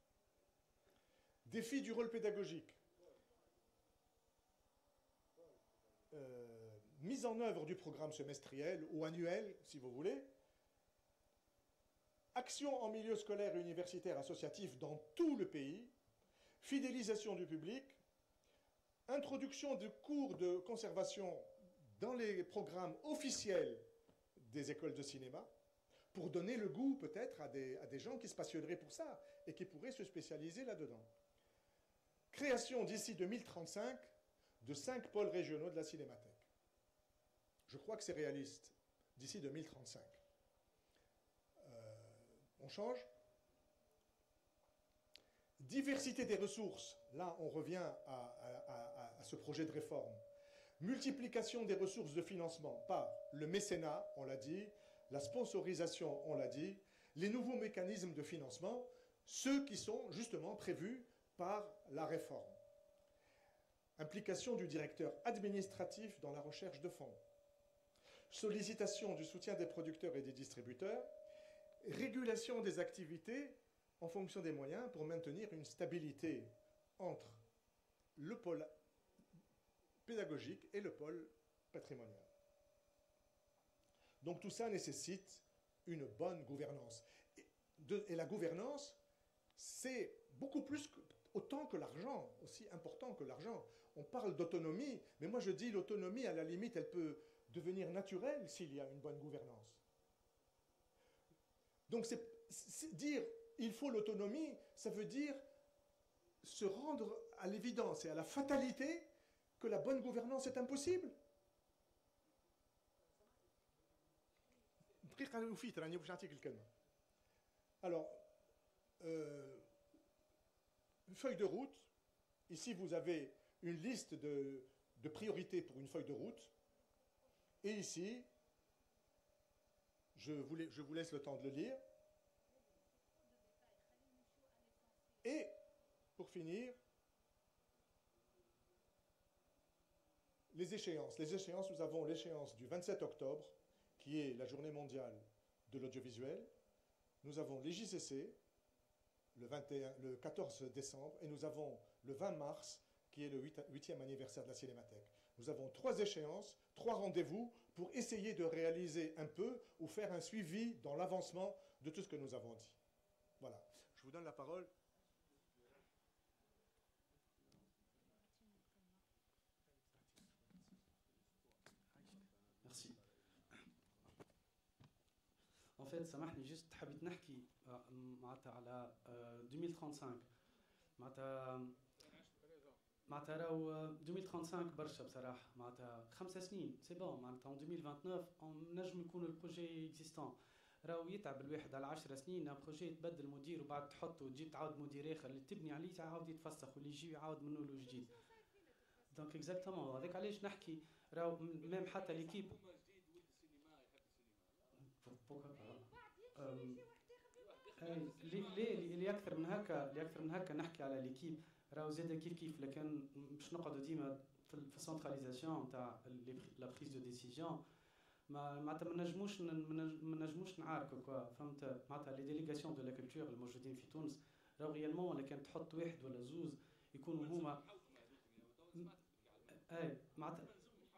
Défi du rôle pédagogique. Euh, mise en œuvre du programme semestriel ou annuel, si vous voulez. Action en milieu scolaire et universitaire associatif dans tout le pays. Fidélisation du public. Introduction de cours de conservation dans les programmes officiels des écoles de cinéma, pour donner le goût peut-être à des, à des gens qui se passionneraient pour ça et qui pourraient se spécialiser là-dedans. Création d'ici deux mille trente-cinq de cinq pôles régionaux de la Cinémathèque. Je crois que c'est réaliste, d'ici deux mille trente-cinq. Euh, on change. Diversité des ressources. Là, on revient à, à, à, à ce projet de réforme. Multiplication des ressources de financement par le mécénat, on l'a dit, la sponsorisation, on l'a dit, les nouveaux mécanismes de financement, ceux qui sont justement prévus par la réforme. Implication du directeur administratif dans la recherche de fonds. Sollicitation du soutien des producteurs et des distributeurs. Régulation des activités en fonction des moyens pour maintenir une stabilité entre le pôle pédagogique et le pôle patrimonial. Donc tout ça nécessite une bonne gouvernance. Et, de, et la gouvernance, c'est beaucoup plus, que, autant que l'argent, aussi important que l'argent. On parle d'autonomie, mais moi je dis l'autonomie, à la limite, elle peut devenir naturelle s'il y a une bonne gouvernance. Donc c'est, c'est dire il faut l'autonomie, ça veut dire se rendre à l'évidence et à la fatalité que la bonne gouvernance est impossible. Alors, euh, feuille de route. Ici, vous avez une liste de, de priorités pour une feuille de route. Et ici, je vous, je vous laisse le temps de le lire. Et, pour finir, les échéances. Les échéances, nous avons l'échéance du vingt-sept octobre, qui est la journée mondiale de l'audiovisuel. Nous avons les J C C, le, vingt et un, le quatorze décembre, et nous avons le vingt mars, qui est le huitième anniversaire de la Cinémathèque. Nous avons trois échéances, trois rendez-vous pour essayer de réaliser un peu ou faire un suivi dans l'avancement de tout ce que nous avons dit. Voilà. Je vous donne la parole. Merci. En fait, سامحني juste حبيت نحكي معناتها على deux mille trente-cinq معناتها معناتها راهو deux mille trente-cinq برشا بصراحه معناتها خمسة سنين سي بون معناتها en deux mille vingt-neuf نجم يكون البروجي اكزيستون راهو يتعب الواحد على عشر سنين بروجي تبدل مدير وبعد تحطه وتجي تعاود مدير اخر اللي تبني عليه تعاود يتفسخ واللي يجي يعاود منه له جديد دونك اكزاكتومون هذاك علاش نحكي راهو ميم حتى ليكيب ليه اللي اكثر من هكا اللي اكثر من هكا نحكي على ليكيب راهو زاد كيف كيف لكن باش نقعدوا ديما في السنتراليزاسيون نتاع لا بريز دو ديسيزيون ما معناتها ما نجموش ما نجموش نعاركوا كوا فهمت معناتها لي ديليغاسيون دو لا كولتور الموجودين في تونس راهو ريالمون ولا كان تحط واحد ولا زوز يكونوا هما اي معناتها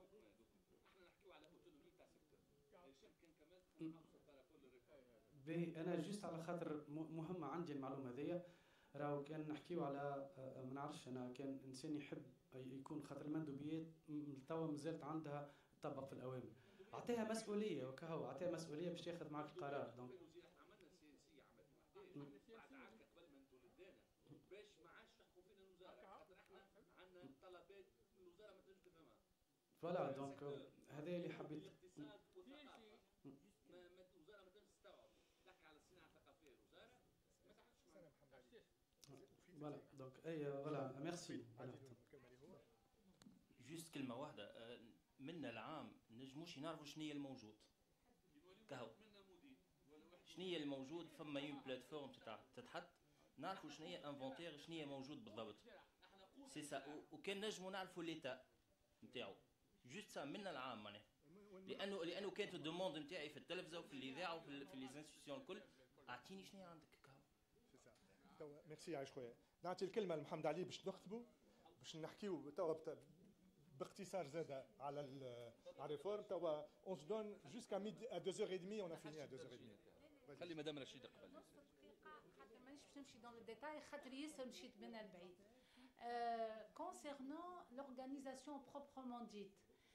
انا جوست على خاطر مهمه عندي المعلومه هذيا راهو كان نحكيو على ما نعرفش انا كان انسان يحب يكون خاطر المندوبيات توا مازالت عندها تطبق في الاوامر اعطيها مسؤوليه وكهو اعطيها مسؤوليه باش تاخذ معك القرار دونك بعد عاكه قبل ما انتوا لدانا باش ما عادش تحكوا فينا الوزاره خاطر احنا عندنا طلبات الوزاره ما تنجمش تفهمها فوالا دونك هذا اللي حبيت الاقتصاد والثقافه ما الوزاره ما تنجمش تستوعب تحكي على الصناعه الثقافيه الوزاره ما تعرفش فوالا دونك اي فوالا ميرسي جوست كلمه واحده منا العام نجموش نعرفوا شنو هي الموجود كهو شنو هي الموجود فما يوم بلاتفورم تتحط نعرفوا شنو هي انفونتير شنو هي موجود بالضبط سي سا وكان نجموا نعرفوا ليتا نتاعو جوست سا منا العام معناها لانه لانه كانت الدوموند نتاعي في التلفزه وفي الاذاعه وفي في لي انستيتيون الكل اعطيني شنو عندك كهو توا ميرسي عايش خويا نعطي الكلمه لمحمد علي باش نختموا باش نحكيو توا باختصار زاد على على الريفورم توا اون سو دون جوسكا à deux heures trente on a fini à deux heures trente خلي مدام رشيده قبل نص دقيقه حتى مانيش باش نمشي dans le détail خاطر ياسر مشيت منها لبعيد. Concernant l'organisation proprement dite,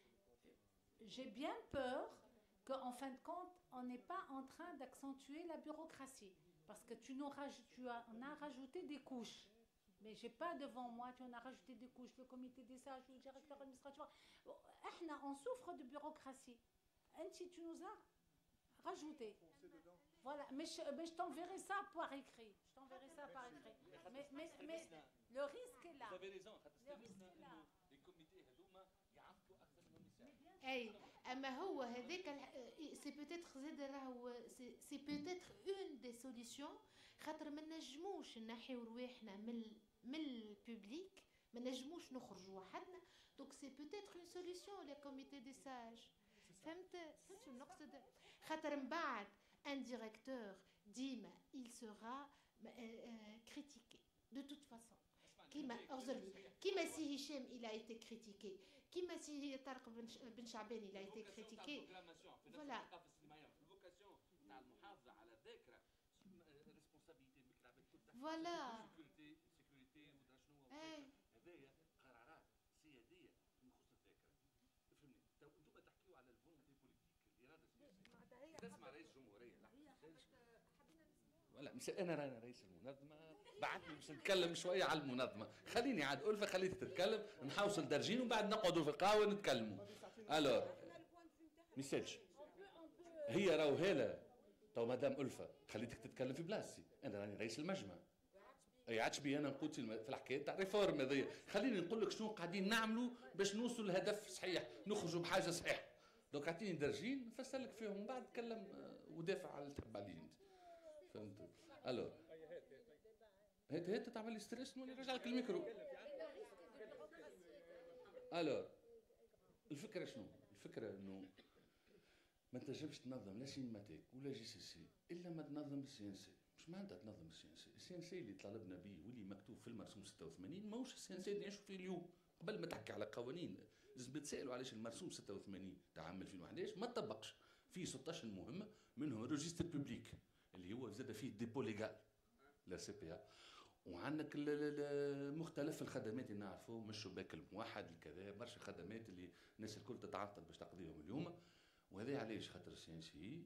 j'ai bien peur qu'en fin de compte, on n'est pas en train d'accentuer la bureaucratie. Parce que tu, nous rajoutes, tu as, on a rajouté des couches. Mais je n'ai pas devant moi, tu en as rajouté des couches, le comité des sages, le directeur administratif. On souffre de bureaucratie. Tu nous as rajouté. Voilà, mais je, mais je t'enverrai ça par écrit. Je t'enverrai ça par écrit. Mais, mais, mais le risque est là. Vous avez raison. Le risque est là. Les comités هذوما يعرفوا أكثر من النساء. اي اما هو هذاك سي بوتيتر زاد راهو سي بوتيتر اون دي سوليسيون خاطر ما نجموش نحيو رواحنا من من البوبليك ما نجموش نخرجوا وحدنا دونك سي بوتيتر اون سوليسيون لي كوميتي دي ساج فهمت فهمت شنو نقصد خاطر من بعد ان ديريكتور ديما il sera critiqué de toute façon كيما كيما سي هشام il a été critiqué كيما سي طارق بن شعبان il a été critiqué فوالا الفوكاسيون تاع المحافظه على الذاكره ريسبونسابيلتي المكتبات كل فوالا سيكوريتي سيكوريتي ودرا شنو هذايا قرارات سياديه تخص الذاكره فهمني انتم تحكيوا على الفولونتي بوليتيك الاراده السياسيه تسمع رئيس جمهوريه ولا مش انا رانا رئيس المنظمه بعثني باش نتكلم شويه على المنظمه، خليني عاد ألفة خليتك تتكلم نحوصل درجين ومن بعد نقعدوا في القهوه نتكلموا. الور ميساج هي راهو هاله تو مدام ألفة خليتك تتكلم في بلاصتي، انا راني رئيس المجمع. اي عادش بي انا نقود في الحكايه تاع الريفورم هذيا، خليني نقول لك شنو قاعدين نعملوا باش نوصلوا لهدف صحيح، نخرجوا بحاجه صحيحه. دوك اعطيني درجين نفسر لك فيهم من بعد تكلم ودافع على اللي تحب عليه انت. فهمت؟ الو هات هات تعمل لي ستريس نولي نرجع لك الميكرو. الو الفكره شنو؟ الفكره انه ما تنجمش تنظم لا سينماتيك ولا جي سي سي الا ما تنظم السي ان سي. مش معناتها تنظم السي ان سي، السي ان سي اللي طالبنا به واللي مكتوب في المرسوم ستة وثمانين ماهوش السي ان سي اللي نعيشوا فيه اليوم. قبل ما تحكي على قوانين لازم تسالوا علاش المرسوم ستة وثمانين تاع عام ألفين وأحد عشر ما تطبقش. فيه ستة عشر مهمه منهم الريجستر بوبليك اللي هو زاد فيه ديبو ليغال لا سي بي ا، وعندك مختلف الخدمات اللي نعرفوا من الشباك الموحد الكذا برشا خدمات اللي الناس الكل تتعطل باش تقضيهم اليوم. وهذا علاش خاطر السي ان سي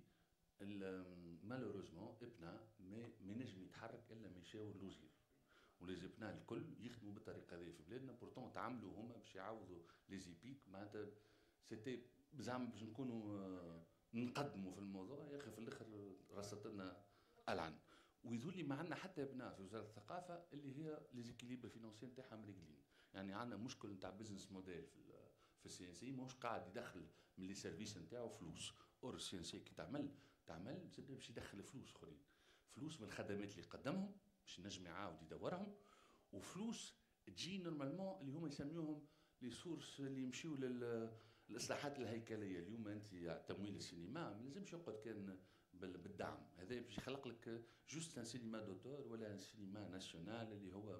مالوروزمون ابنا ما ينجم يتحرك الا ما يشاور الوزير، ولازم ابنا الكل يخدموا بالطريقه هذه في بلادنا. بورتون تعاملوا هما باش يعوضوا لي زيبيك معناتها سيتي زعما باش نكونوا نقدموا في الموضوع يا اخي في الاخر رصت لنا العن. ويذولي ما عندنا حتى ابناء في وزاره الثقافه اللي هي لي زيكيليبر فينونسيير نتاعها مريقلين، يعني عندنا مشكل نتاع بزنس موديل في في السي ان سي ماهوش قاعد يدخل من لي سيرفيس نتاعو فلوس. اور السي ان سي كي تعمل تعمل زاد باش يدخل فلوس اخرين، فلوس من الخدمات اللي قدمهم باش ينجم يعاود يدورهم، وفلوس تجي نورمالمون اللي هما يسميوهم لي سورس اللي يمشيو للاصلاحات الهيكليه. اليوم انت تمويل السينما ما لازمش يقعد كان بالدعم، هذا باش يخلق لك جوست ان سينما دوتور ولا ان سينما ناسيونال اللي هو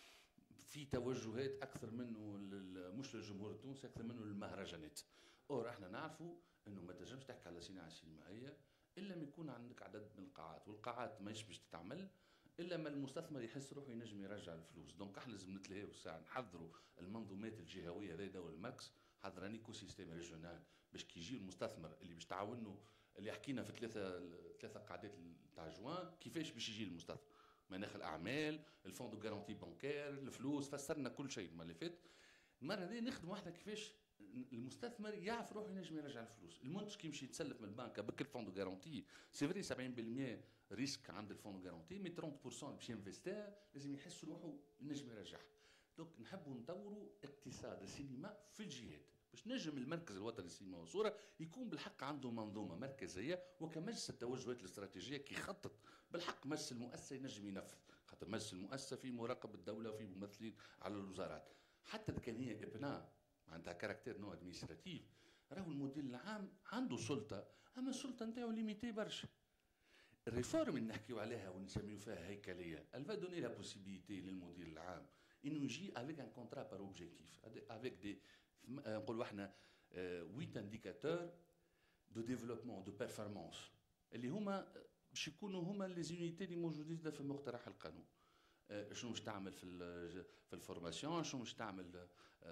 في توجهات اكثر منه مش للجمهور التونسي اكثر منه للمهرجانات. اور احنا نعرفوا انه ما تنجمش تحكي على صناعه سينمائيه الا ما يكون عندك عدد من القاعات، والقاعات ماهيش باش تتعمل الا ما المستثمر يحس روحه ينجم يرجع الفلوس. دونك احنا لازم نتلهاو الساعه نحضروا المنظومات الجهويه هذا دور الماكس، حضر ان ايكو سيستيم ريجيونال باش كي يجي المستثمر اللي باش تعاونوا اللي حكينا في ثلاثه ثلاثه قاعدات تاع جوان كيفاش باش يجي المستثمر، مناخ الاعمال، الفوند دو غارونتي بانكير، الفلوس، فسرنا كل شيء المره اللي فات. المره هذه نخدموا احنا كيفاش المستثمر يعرف روحه ينجم يرجع الفلوس. المنتج كي يمشي يتسلف من البنك بك الفوند دو غارونتي سي فري سبعين بالمئة ريسك عند الفوند دو غارونتي، مي ثلاثين بالمئة باش ينفستير لازم يحس روحه ينجم يرجعها. دونك نحبوا نطوروا اقتصاد السينما في الجهات باش نجم المركز الوطني للسينما والصوره يكون بالحق عنده منظومه مركزيه وكمجلس التوجهات الاستراتيجيه كي يخطط بالحق مجلس المؤسسه ينجم ينفذ، خاطر مجلس المؤسسه في مراقبه الدوله وفي ممثلين على الوزارات. حتى كان هي ابناء عندها كاركتير نوع ادمنستراتيف، راهو المدير العام عنده سلطه اما السلطه نتاعو ليميتي برشا. الريفورم اللي نحكيو عليها ونسميو فيها هيكليه الفا دوني لا بوسيبيليتي للمدير العام انه يجي افيك ان كونترا بار اوبجيكتيف افيك دي نقولوا احنا ويت انديكاتور دو ديفلوبمون دو بيرفورمانس اللي هما باش يكونوا هما لي زونيتي اللي موجودين في مقترح القانون. شنو باش تعمل في في الفورماسيون، شنو باش تعمل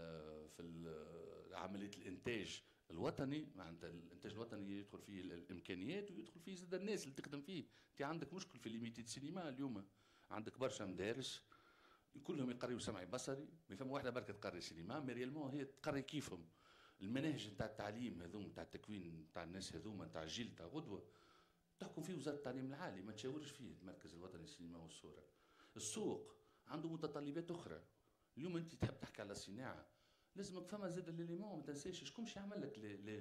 في عمليه الانتاج الوطني، معناتها الانتاج الوطني يدخل فيه الامكانيات ويدخل فيه زاد الناس اللي تخدم فيه. انت عندك مشكل في ليميتي سينما اليوم، عندك برشا مدارس كلهم يقريوا سمعي بصري، ما فما واحده بركه تقري سينما، مي ريالمون هي تقري كيفهم. المناهج نتاع التعليم هذوما نتاع التكوين نتاع الناس هذوما نتاع الجيل تاع غدوه تحكم فيه وزاره التعليم العالي، ما تشاورش فيه المركز الوطني للسينما والصوره. السوق عنده متطلبات اخرى. اليوم انت تحب تحكي على الصناعه لازمك فما زاد ليليمون، ما تنساش شكون باش يعمل لك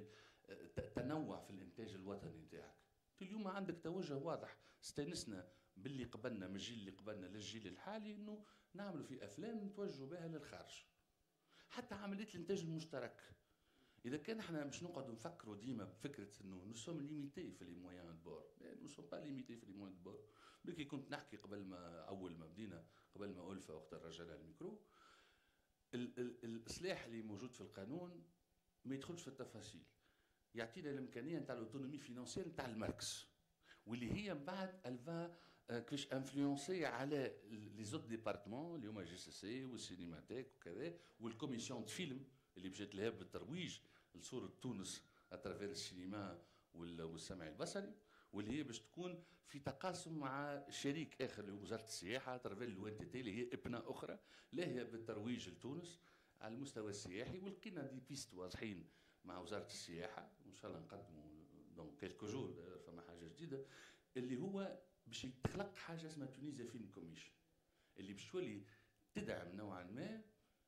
التنوع في الانتاج الوطني نتاعك. اليوم عندك توجه واضح، استانسنا باللي قبلنا من الجيل اللي قبلنا للجيل الحالي انه نعملوا في افلام نتوجهوا بها للخارج. حتى عمليه الانتاج المشترك اذا كان احنا باش نقعدوا نفكروا ديما بفكره انه نو سوم ليميتي في لي مويان بور، نو سوم با ليميتي في لي مويان بور. بكي كنت نحكي قبل ما اول ما بدينا قبل ما ألفة وقت الرجال الميكرو، ال ال الاصلاح اللي موجود في القانون ما يدخلش في التفاصيل، يعطينا الامكانيه نتاع الاوتونومي فينانسيير نتاع المركز واللي هي من بعد الفا كيفاش انفلونسي على لي زوت ديبارتمون اللي هما جي سي سي والسينماتيك وكذا والكوميسيون دو فيلم اللي مشات لها بالترويج لصوره تونس اترافير السينما والسمع البصري، واللي هي باش تكون في تقاسم مع شريك اخر اللي هو وزاره السياحه ترفل لو ان تي تي اللي هي ابنه اخرى لاهيه بالترويج لتونس على المستوى السياحي. ولقينا دي بيست واضحين مع وزاره السياحه وان شاء الله نقدموا دونك كيلكو جور فما حاجه جديده اللي هو باش يتخلق حاجه اسمها تونيزيا فيلم كوميشن اللي باش تولي تدعم نوعا ما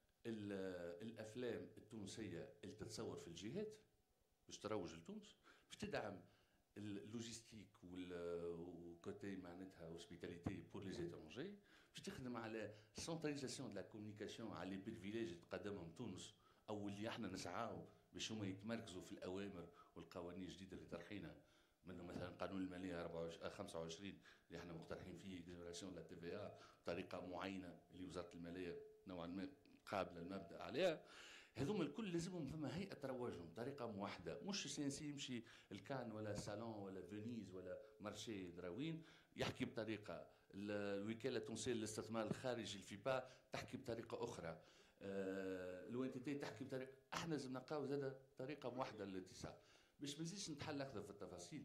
الافلام التونسيه اللي تتصور في الجهات باش تروج لتونس، باش تدعم اللوجيستيك والكوتي معناتها هوسبيتاليتي بور لي زيترونجي، باش تخدم على سنتراليزاسيون دو لا كومونيكاسيون على لي بيل فيلاج اللي تقدمهم تونس او اللي احنا نسعاو باش هما يتمركزوا في الاوامر والقوانين الجديده اللي طرحينها، منه مثلا قانون الماليه خمسة وعشرين اللي احنا مقترحين فيه اكزونيراسيون لا تي في ا بطريقه معينه اللي وزاره الماليه نوعا ما قابله المبدا عليها. هذوما الكل لازمهم فما هيئه تروجهم بطريقه موحده، مش سينسي يمشي الكان ولا سالون ولا فينيز ولا مارشي دراوين يحكي بطريقه، الوكاله التونسيه للاستثمار الخارجي الفيبا تحكي بطريقه اخرى، لو ان تي تي تحكي بطريقه، احنا لازم نلقاو زاد طريقه موحده للاتصال باش ما نزيدش نتحل اكثر في التفاصيل.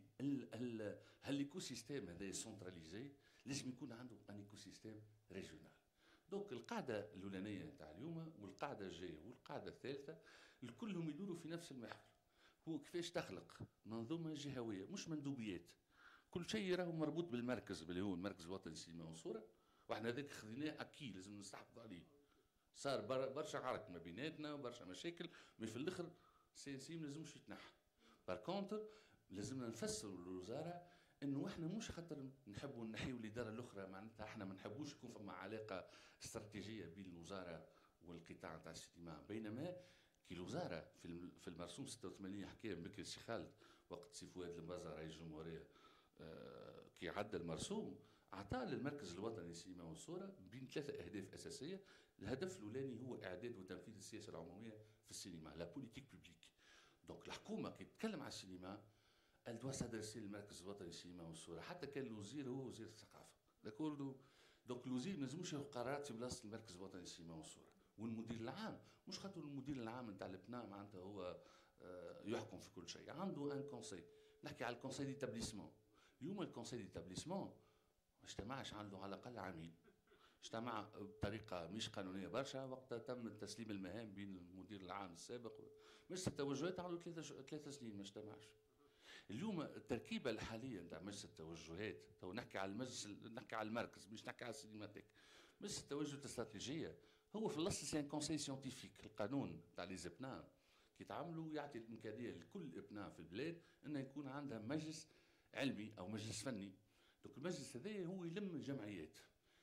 هالايكو سيستيم هذا سونتراليزي لازم يكون عنده ان ايكو سيستيم ريجيونال. دونك القاعده الاولانيه نتاع اليوم والقاعده الجايه والقاعده الثالثه الكلهم يدوروا في نفس المحور، هو كيفاش تخلق منظومه جهويه مش مندوبيات. كل شيء راهو مربوط بالمركز اللي هو المركز الوطني للسينما والصوره، واحنا هذاك خذيناه اكيد لازم نستحفظوا عليه. صار برشا عرك ما بيناتنا وبرشا مشاكل، مي في الاخر سي سي ما لازمش يتنحى. بار كونتر لازمنا نفسروا للوزاره انه احنا مش خاطر نحبوا نحيوا الاداره الاخرى، معناتها احنا ما نحبوش يكون فما علاقه استراتيجيه بين الوزاره والقطاع نتاع السينما، بينما كي الوزاره في في المرسوم ستة وثمانين حكايه بكري سي خالد وقت سي فؤاد المبازر رئيس الجمهوريه آه كي عدى المرسوم اعطى للمركز الوطني للسينما والصوره بين ثلاثه اهداف اساسيه. الهدف الاولاني هو اعداد وتنفيذ السياسه العموميه في السينما، لا بوليتيك بوبليك. دونك الحكومه كي تتكلم على السينما elle doit s'adresser للمركز الوطني للسينما والصوره، حتى كان الوزير هو وزير الثقافه داكوردو. دونك الوزير ما لازمش ياخذ قرارات في بلاصه المركز الوطني للسينما والصوره، والمدير العام مش خاطر المدير العام نتاع البناء معناتها هو يحكم في كل شيء، عنده ان كونسي. نحكي على الكونسي ديتابليسمون. اليوم الكونسي ديتابليسمون ما اجتمعش عنده على الاقل عامين، اجتمع بطريقه مش قانونيه برشا وقت تم تسليم المهام بين المدير العام السابق. مجلس التوجهات عنده ثلاثه ثلاثه سنين ما اجتمعش. اليوم التركيبه الحاليه نتاع مجلس التوجهات، تو نحكي على المجلس، نحكي على المركز مش نحكي على السينماتيك. مجلس التوجهات الاستراتيجيه هو في الاصل سي ان كونسي سيونتيفيك. القانون تاع لي زبنان كي تعملوا يعطي الامكانيه لكل ابناء في البلاد انه يكون عندها مجلس علمي او مجلس فني. دونك المجلس هذا هو يلم الجمعيات.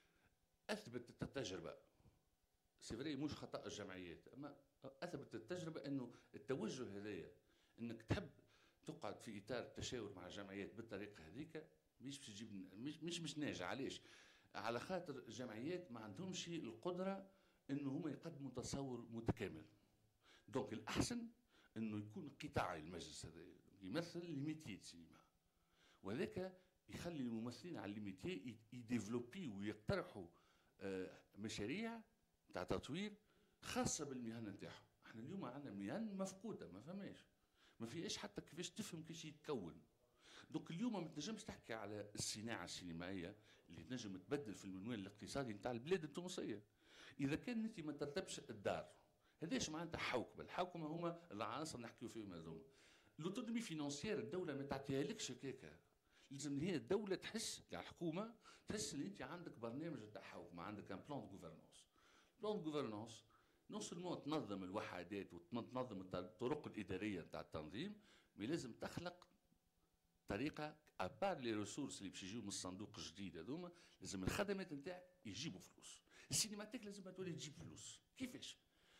اثبتت التجربه سي فري مش خطا الجمعيات، اما اثبتت التجربه انه التوجه هذايا انك تحب تقعد في اطار التشاور مع الجمعيات بالطريقه هذيك مش باش تجيب مش مش مش ناجح. علاش؟ على خاطر الجمعيات ما عندهمش القدره انه هما يقدموا تصور متكامل. دونك الاحسن انه يكون قطاعي المجلس هذا يمثل ليميتي السينما، وهذاك يخلي الممثلين على الليميتي يديفلوبي ويقترحوا مشاريع تاع تطوير خاصه بالمهن نتاعهم. احنا اليوم عندنا مهن مفقوده ما فماش، ما فيهاش حتى كيفاش تفهم كيفاش يتكون. دونك اليوم ما تنجمش تحكي على الصناعه السينمائيه اللي تنجم تبدل في المنوال الاقتصادي نتاع البلاد التونسيه اذا كان انت ما ترتبش الدار. هذاش معناتها حوكمه، الحوكمه هما العناصر نحكيو فيهم هذوما. لوتونومي فينونسيير الدوله ما تعطيهالكش هكاكا، لازم هي الدوله تحس يعني الحكومه تحس ان انت عندك برنامج نتاع حوكمه، عندك ان بلان دو غوفرنونس. بلان دو غوفرنونس نون سولمون تنظم الوحدات وتنظم الطرق الاداريه نتاع التنظيم، مي لازم تخلق طريقه ابار لي ريسورس اللي باش يجيو من الصندوق الجديد هذوما، لازم الخدمات نتاعك يجيبوا فلوس. السينماتيك لازم تولي تجيب فلوس. كيفاش؟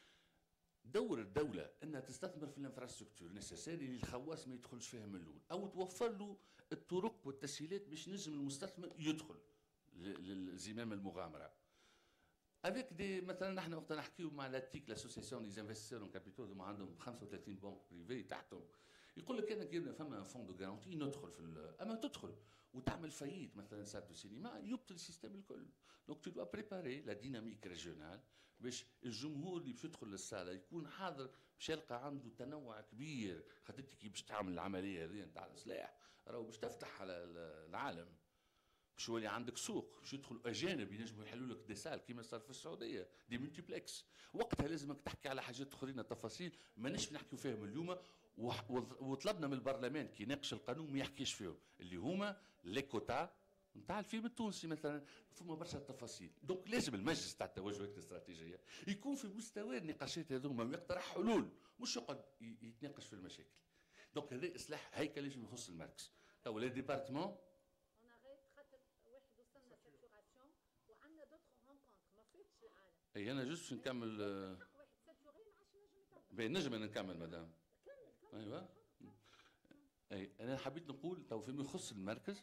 دور الدوله انها تستثمر في الانفراستركتور نيسيسيري اللي الخواص ما يدخلش فيها من الاول، او توفر له الطرق والتسهيلات باش نجم المستثمر يدخل لزمام المغامره. افيك دي مثلا نحن وقت نحكيو مع لاتيك لاسوسيسيون دي انفستيسور اون كابيتال، هما عندهم خمسة وثلاثين بنك بريفي تحتهم، يقول لك انا كي فما فون دو غارونتي ندخل في ال- اما تدخل وتعمل فايت مثلا سال دو سينما يبطل السيستم الكل. دونك تو دوا بريباري لا ديناميك ريجيونال باش الجمهور اللي باش يدخل للصاله يكون حاضر، باش يلقى عنده تنوع كبير. خاطر كي باش تعمل العمليه هذه نتاع السلاح راهو باش تفتح على العالم، باش يولي عندك سوق، باش يدخلوا اجانب ينجموا يحلوا لك دي سال كيما صار في السعوديه دي ملتيبلكس. وقتها لازمك تحكي على حاجات اخرين تفاصيل ماناش نحكيو فيهم اليوم، وطلبنا من البرلمان كي يناقش القانون ما يحكيش فيهم، اللي هما لي كوتا نتاع الفيلم التونسي مثلا. فما برشا تفاصيل. دونك لازم المجلس تاع التوجهات الاستراتيجيه يكون في مستوى النقاشات هذوما ويقترح حلول، مش يقعد يتناقش في المشاكل. دونك هذا اصلاح هيكل لازم يخص المركز. تو لي ديبارتمون اي انا جوست نكمل. باين نجم انا نكمل مدام. ايوه اي انا حبيت نقول تو فيما يخص المركز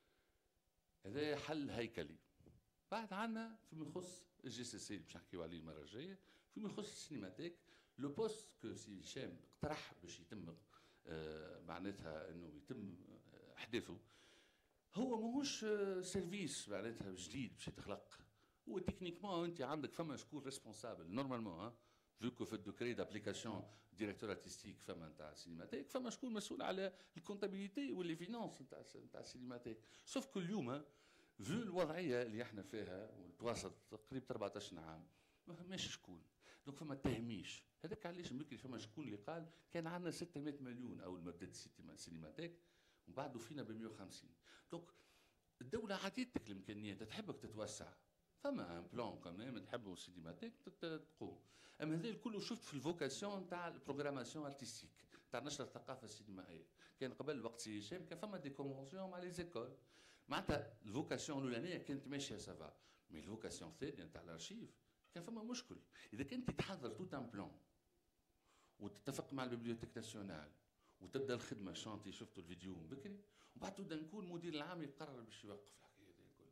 هذا حل هيكلي. بعد عندنا فيما يخص الجي سي سي اللي باش نحكيو عليه المره الجايه، فيما يخص السينماتيك لو بوست كو سي هشام اقترح باش يتم آه معناتها انه يتم احداثه، هو ماهوش آه سيرفيس معناتها جديد باش يتخلق. هو تكنيكمون انت عندك فما شكون ريسبونسابل نورمالمون ها فيو كو في الدوكري دابليكاسيون ديريكتور ارتستيك فما نتاع السينماتيك، فما شكون مسؤول على الكونتابيليتي واللي فينانس نتاع نتاع السينماتيك. سوف كل اليوم فيو الوضعيه اللي احنا فيها وتواصل تقريبا أربعطاش عام ما فماش شكون. دونك فما تهميش. هذاك علاش بكري فما شكون اللي قال كان عندنا ستمائة مليون اول ما بدات السينماتيك ومن بعده فينا ب مائة وخمسين. دونك الدوله عطيتك الامكانيات تحبك تتوسع، فما ان بلان كمان تحبوا السينماتيك تقوم. اما هذا الكل شفت في الفوكاسيون تاع البروغراماسيون ارتستيك تاع نشر الثقافه السينمائيه. كان قبل وقت سي هشام كان فما دي كونفونسيون مع لي زيكول، معناتها الفوكاسيون الاولانيه كانت ماشيه سافا، مي الفوكاسيون الثانيه تاع الارشيف كان فما مشكل. اذا كنت تحضر توت ان بلان وتتفق مع البيبليوتيك ناسيونال وتبدا الخدمه شانتي، شفتوا الفيديو من بكري، وبعد تبدا نكون المدير العام يقرر باش يوقف الحكايه هذه الكل.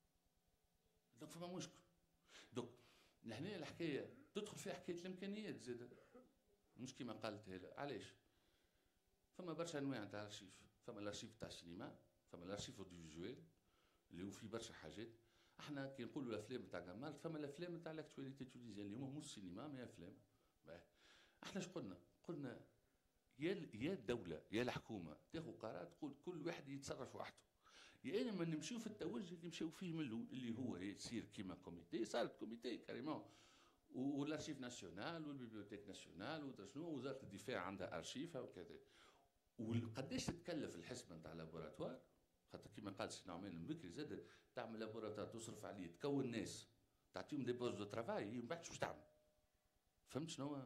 دونك فما مشكل. دونك لهنا الحكايه تدخل فيها حكايه الامكانيات زاده، مش كيما قالت هلا. علاش؟ فما برشا انواع تاع الارشيف، فما الارشيف تاع السينما، فما الارشيف اوديوفيزوال اللي هو فيه برشا حاجات. احنا كي نقولوا الافلام تاع جمال فما الافلام تاع لاكتواليتي تونيزيان اللي هما مش سينما مي افلام. احنا اش قلنا؟ قلنا يا يا الدوله يا الحكومه تاخذ قرار تقول كل واحد يتصرف وحده، يا اما نمشيو في التوجه اللي مشاو فيه من الاول اللي هو يصير كيما كوميتي، صارت كوميتي كاريمون، والارشيف ناسيونال والبيبليوتيك ناسيونال وشنو، وزاره الدفاع عندها ارشيفها وكذا. وقداش تتكلف الحسبه نتاع لابوراتوار؟ خاطر كيما قال سي نعمان من بكري زاد تعمل لابوراتوار تصرف عليه تكون ناس تعطيهم دي بوست دو ترافاي من بعد شو تعمل؟ فهمت شنو؟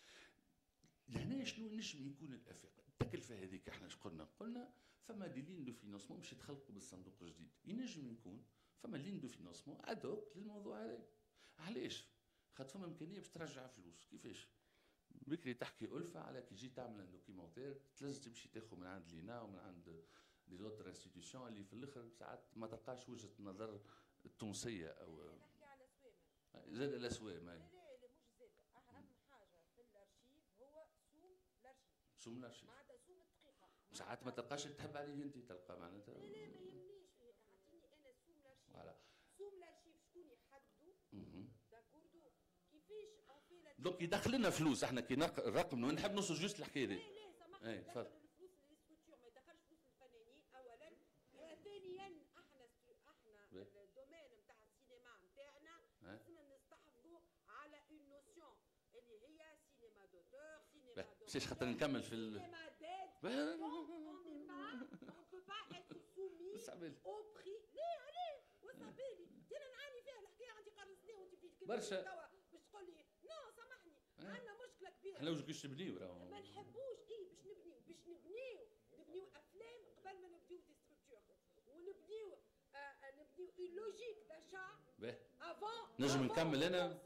لهنا شنو نجم يكون الافاق؟ التكلفه هذيك احنا اش قلنا؟ قلنا فما دي لين دو فينانسمون باش يتخلقوا بالصندوق الجديد، ينجم يكون فما لين دو فينانسمون ادوك للموضوع هذا. علاش؟ خاطر فما امكانيه باش ترجع فلوس. كيفاش؟ بكري تحكي ألفة على كي تجي تعمل ان دوكيومونتير تلزم تمشي تاخذ من عند لينا ومن عند دي زوتر انستيتيوشن اللي في الاخر ساعات ما تلقاش وجهه النظر التونسيه او نحكي على سوامر. زاد الاسوام. لا لا لا مش زاد، اهم حاجه في الارشيف هو سوم الارشيف. سوم الارشيف معناتها سوم الدقيقه. ساعات ما تلقاش تحب عليه انت تلقى معناتها. لا لا ما يهمنيش، اعطيني انا سوم الارشيف. فوالا سوم الارشيف شكون يحددوا؟ داكوردو كيفاش اون في لا. دونك يدخل لنا فلوس احنا كي الرقم نحب نوصل جوست الحكايه دي. لا لا سامحني، يدخل الفلوس للستركتور ما يدخلش فلوس للفنانين اولا. ثانيا احنا احنا الدومين نتاع السينما نتاعنا لازمنا نستحفظوا على اون نوسيون اللي هي سينما دوتور، سينما دو. باش خاطر نكمل في ال سينما ديد. اون ني با اون بو با اتر سومي او بري. لا عليه وصابيلي انا نعاني فيها الحكايه، عندي قرن سنه وانت في برشا باش تقول لي نو سامحني. عندنا مشكله كبيره. احنا واش باش نبنيو راهو ما نحبوش. اي باش نبنيو باش نبنيو نبنيو افلام قبل ما نبديو دي ستركتور، ونبنيو آه نبنيو اون لوجيك داشا افون. نجم نكمل انا؟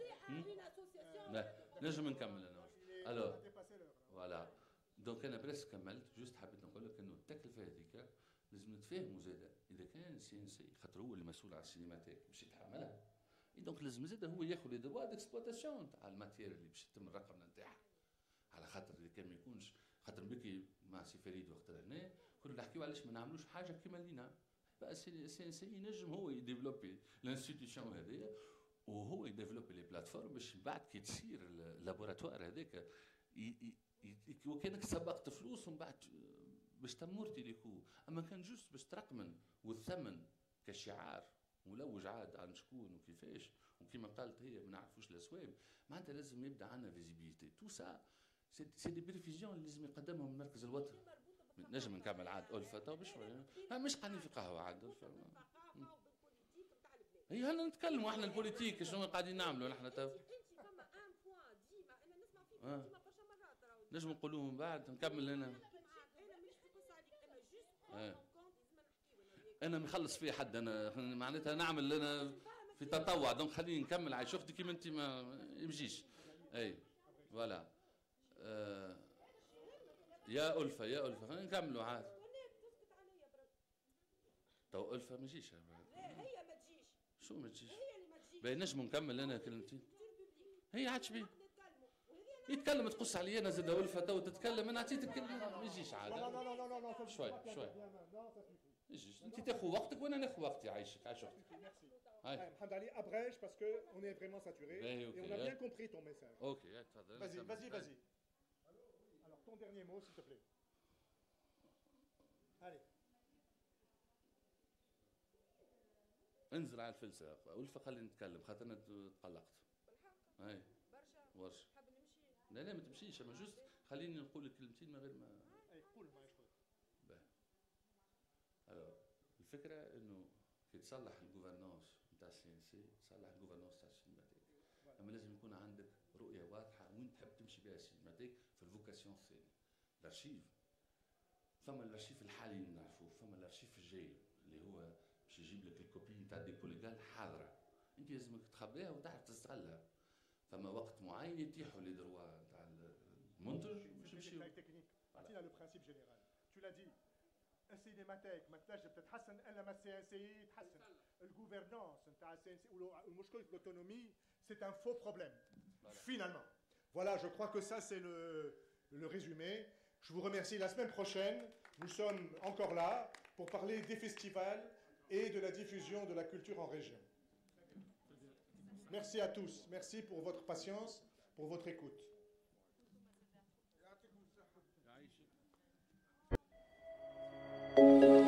نجم نكمل انا. الو فوالا دونك انا بريس كملت. جوست حبيت نقول لك انه التكلفه هذيك لازم نتفاهموا زاده. اذا كان السي ان سي خاطر هو اللي مسؤول على السينماتيك باش يتحملها، دونك لازم زاده هو ياخذ لي دوا ديكسبلوتاسيون تاع الماتير اللي باش يتم الرقم نتاعها، على خاطر اللي كان ما يكونش خاطر بكي مع سي فريد وقت هنا كنا نحكيو علاش ما نعملوش حاجه كيما لينا بقى سي سي سي ينجم هو يديفلوبي الانستيتيوشن هذايا وهو يديفلوبي لي بلاتفورم باش بعد كي تصير اللابوراتوار هذاك وكانك سبقت فلوس ومن بعد باش تمورتي ليكو اما كان جوست باش ترقمن والثمن كشعار ملوج عاد عن شكون وكيفاش وكيما قالت هي ما نعرفوش الاسباب معناتها لازم يبدا عندنا فيزيبيليتي تو سا سي دي بريفيزيون اللي لازم يقدمهم المركز الوطني نجم نكمل عاد ألفة تو بشوية مش قاعدين في قهوة عاد ألفة هي هلا نتكلموا احنا البوليتيك شنو قاعدين نعملوا نحن تو آه. نجم نقولوه من بعد نكمل هنا آه. انا مخلص فيه حد انا معناتها نعمل انا في تطوع دونك خليني نكمل عايش اختي كيما انت ما يمشيش اي فوالا آه. يا ألفة يا ألفة خلينا نكملوا عاد تو ألفة ما تجيش لا هي ما تجيش شو ما تجيش هي اللي ما تجيش باين نجم نكمل انا كلمتين هي عاد شبيه يتكلم تقص علي انا زاد ألفة تو تتكلم انا عطيتك كلمه ما يجيش عاد لا لا لا لا لا شوي شوي يجيش انت تاخذ وقتك وانا ناخذ وقتي عايشك عايش وقتك Mohamed Ali, abrège parce qu'on est vraiment saturé ben, okay, et on a hein. bien compris ton message. Ok, vas-y, vas-y, vas-y. Alors, ton dernier mot, s'il te plaît. Allez. انزل على الفلسفة ألفة خلينا نتكلم خاطر أنا تقلقت. أي. برشا. حاب نمشي؟ لا لا ما تمشيش أما جوست خليني نقول لك كلمتين من غير ما. أي قول ما يشغلك. باهي. alors الفكرة إنه كي تصلح الجوفرنانس نتاع السي ان سي تصلح الجوفرنانس نتاع السينماتيك. أما لازم يكون عندك رؤية واضحة وين تحب تمشي بها السينماتيك في الفوكاسيون الثانية. الأرشيف. فما الأرشيف الحالي اللي نعرفوه، فما الأرشيف الجاي اللي هو باش يجيب لك الكوبي نتاع ديبوليغال حاضرة. أنت لازمك تخبيها وتعرف تستغلها. فما وقت معين يتيحوا لي دروا نتاع المنتج باش يمشيو. أعطينا لو برانسيب جينيرال. Tu l'as dit. السينماتيك ما تنجم تتحسن الا ما السي ان سي يتحسن. الجوفرنانس نتاع السي ان سي والمشكل الاوتونومي c'est un faux problème. Finalement. Voilà, je crois que ça c'est le le résumé. Je vous remercie. La semaine prochaine, nous sommes encore là pour parler des festivals et de la diffusion de la culture en région. Merci à tous. Merci pour votre patience, pour votre écoute.